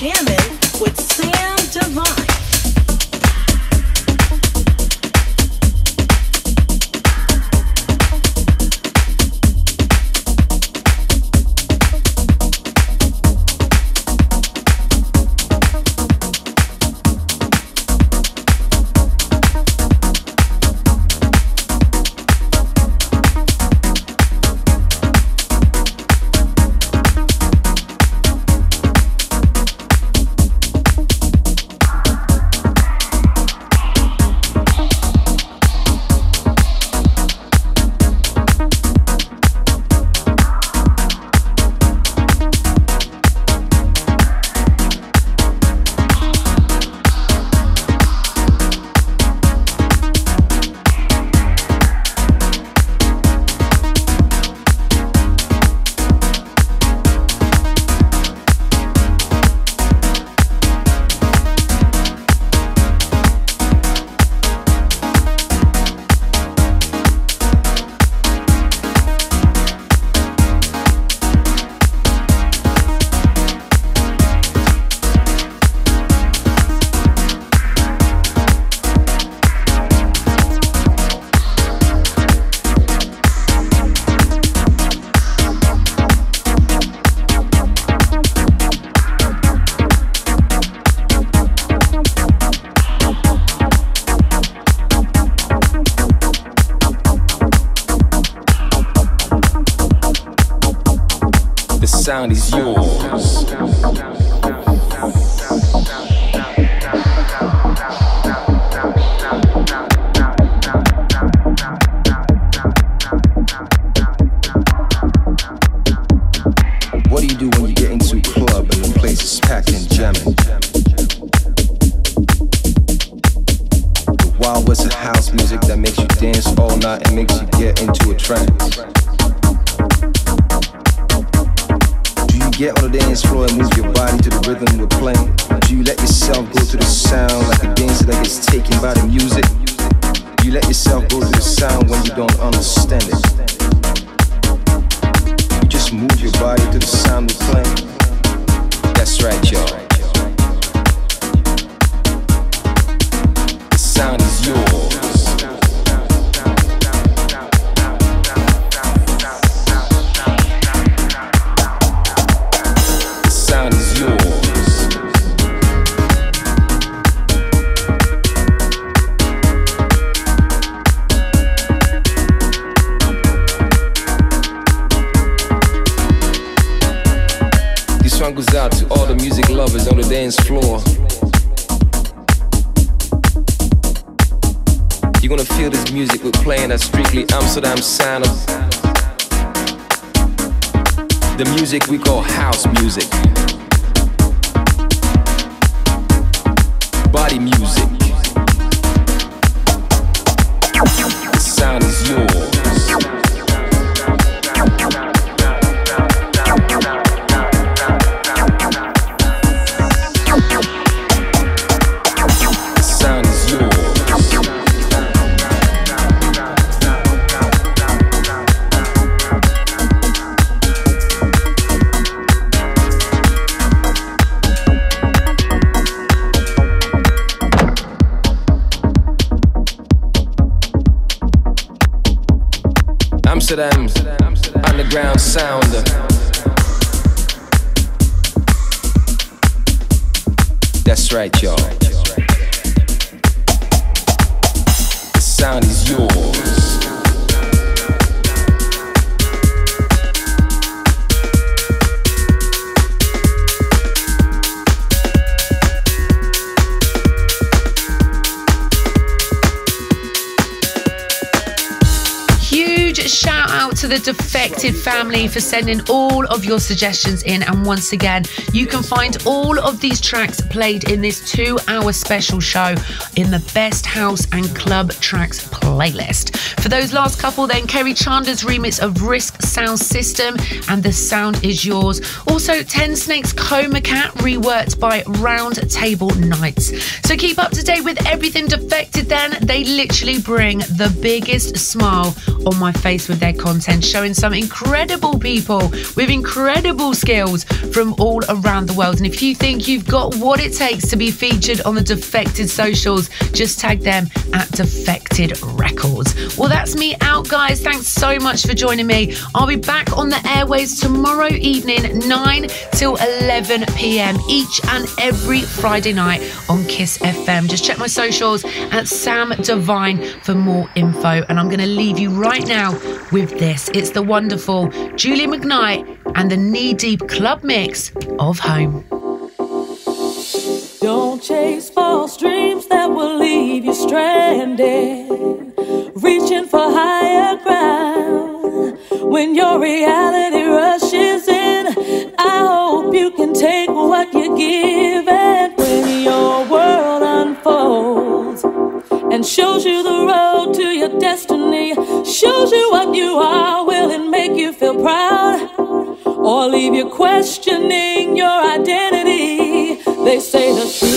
jamming with Sam Divine. Sound is yours. What do you do when you get into a club and the place is packed and jamming? The Wild West of house music that makes you dance all night and makes you get into a trance. Get on the dance floor and move your body to the rhythm we're playing? Do you let yourself go to the sound like a dancer that gets taken by the music? Do you let yourself go to the sound when you don't understand it? You just move your body to the sound we're playing? That's right, y'all. The sound is yours. Goes out to all the music lovers on the dance floor. You're gonna feel this music we're playing at Strictly Amsterdam sound of the music we call house music, body music. The sound is yours. Amsterdam's underground sound. That's right, y'all. The sound is yours. Shout out to the Defected family for sending all of your suggestions in, and once again you can find all of these tracks played in this two hour special show in the Best House and Club Tracks playlist. For those last couple then, Kerry Chandler's remix of Risk Sound System and The Sound Is Yours. Also Ten Snakes Coma Cat reworked by Round Table Nights. So keep up to date with everything Defected then. They literally bring the biggest smile on my face with their content. content, showing some incredible people with incredible skills from all around the world. And if you think you've got what it takes to be featured on the Defected socials, just tag them at Defected Records. Well, that's me out, guys. Thanks so much for joining me. I'll be back on the airways tomorrow evening, nine till eleven p m each and every Friday night on Kiss F M. Just check my socials at Sam Divine for more info. And I'm going to leave you right now with this. It's the wonderful Julie McKnight and the Knee Deep Club Mix of Home. Don't chase false dreams that will leave you stranded, reaching for higher ground. When your reality rushes in, I hope you can take what you're given. When your world unfolds and shows you the road to your destiny, shows you what you are, will it make you feel proud or leave you questioning your identity? They say the truth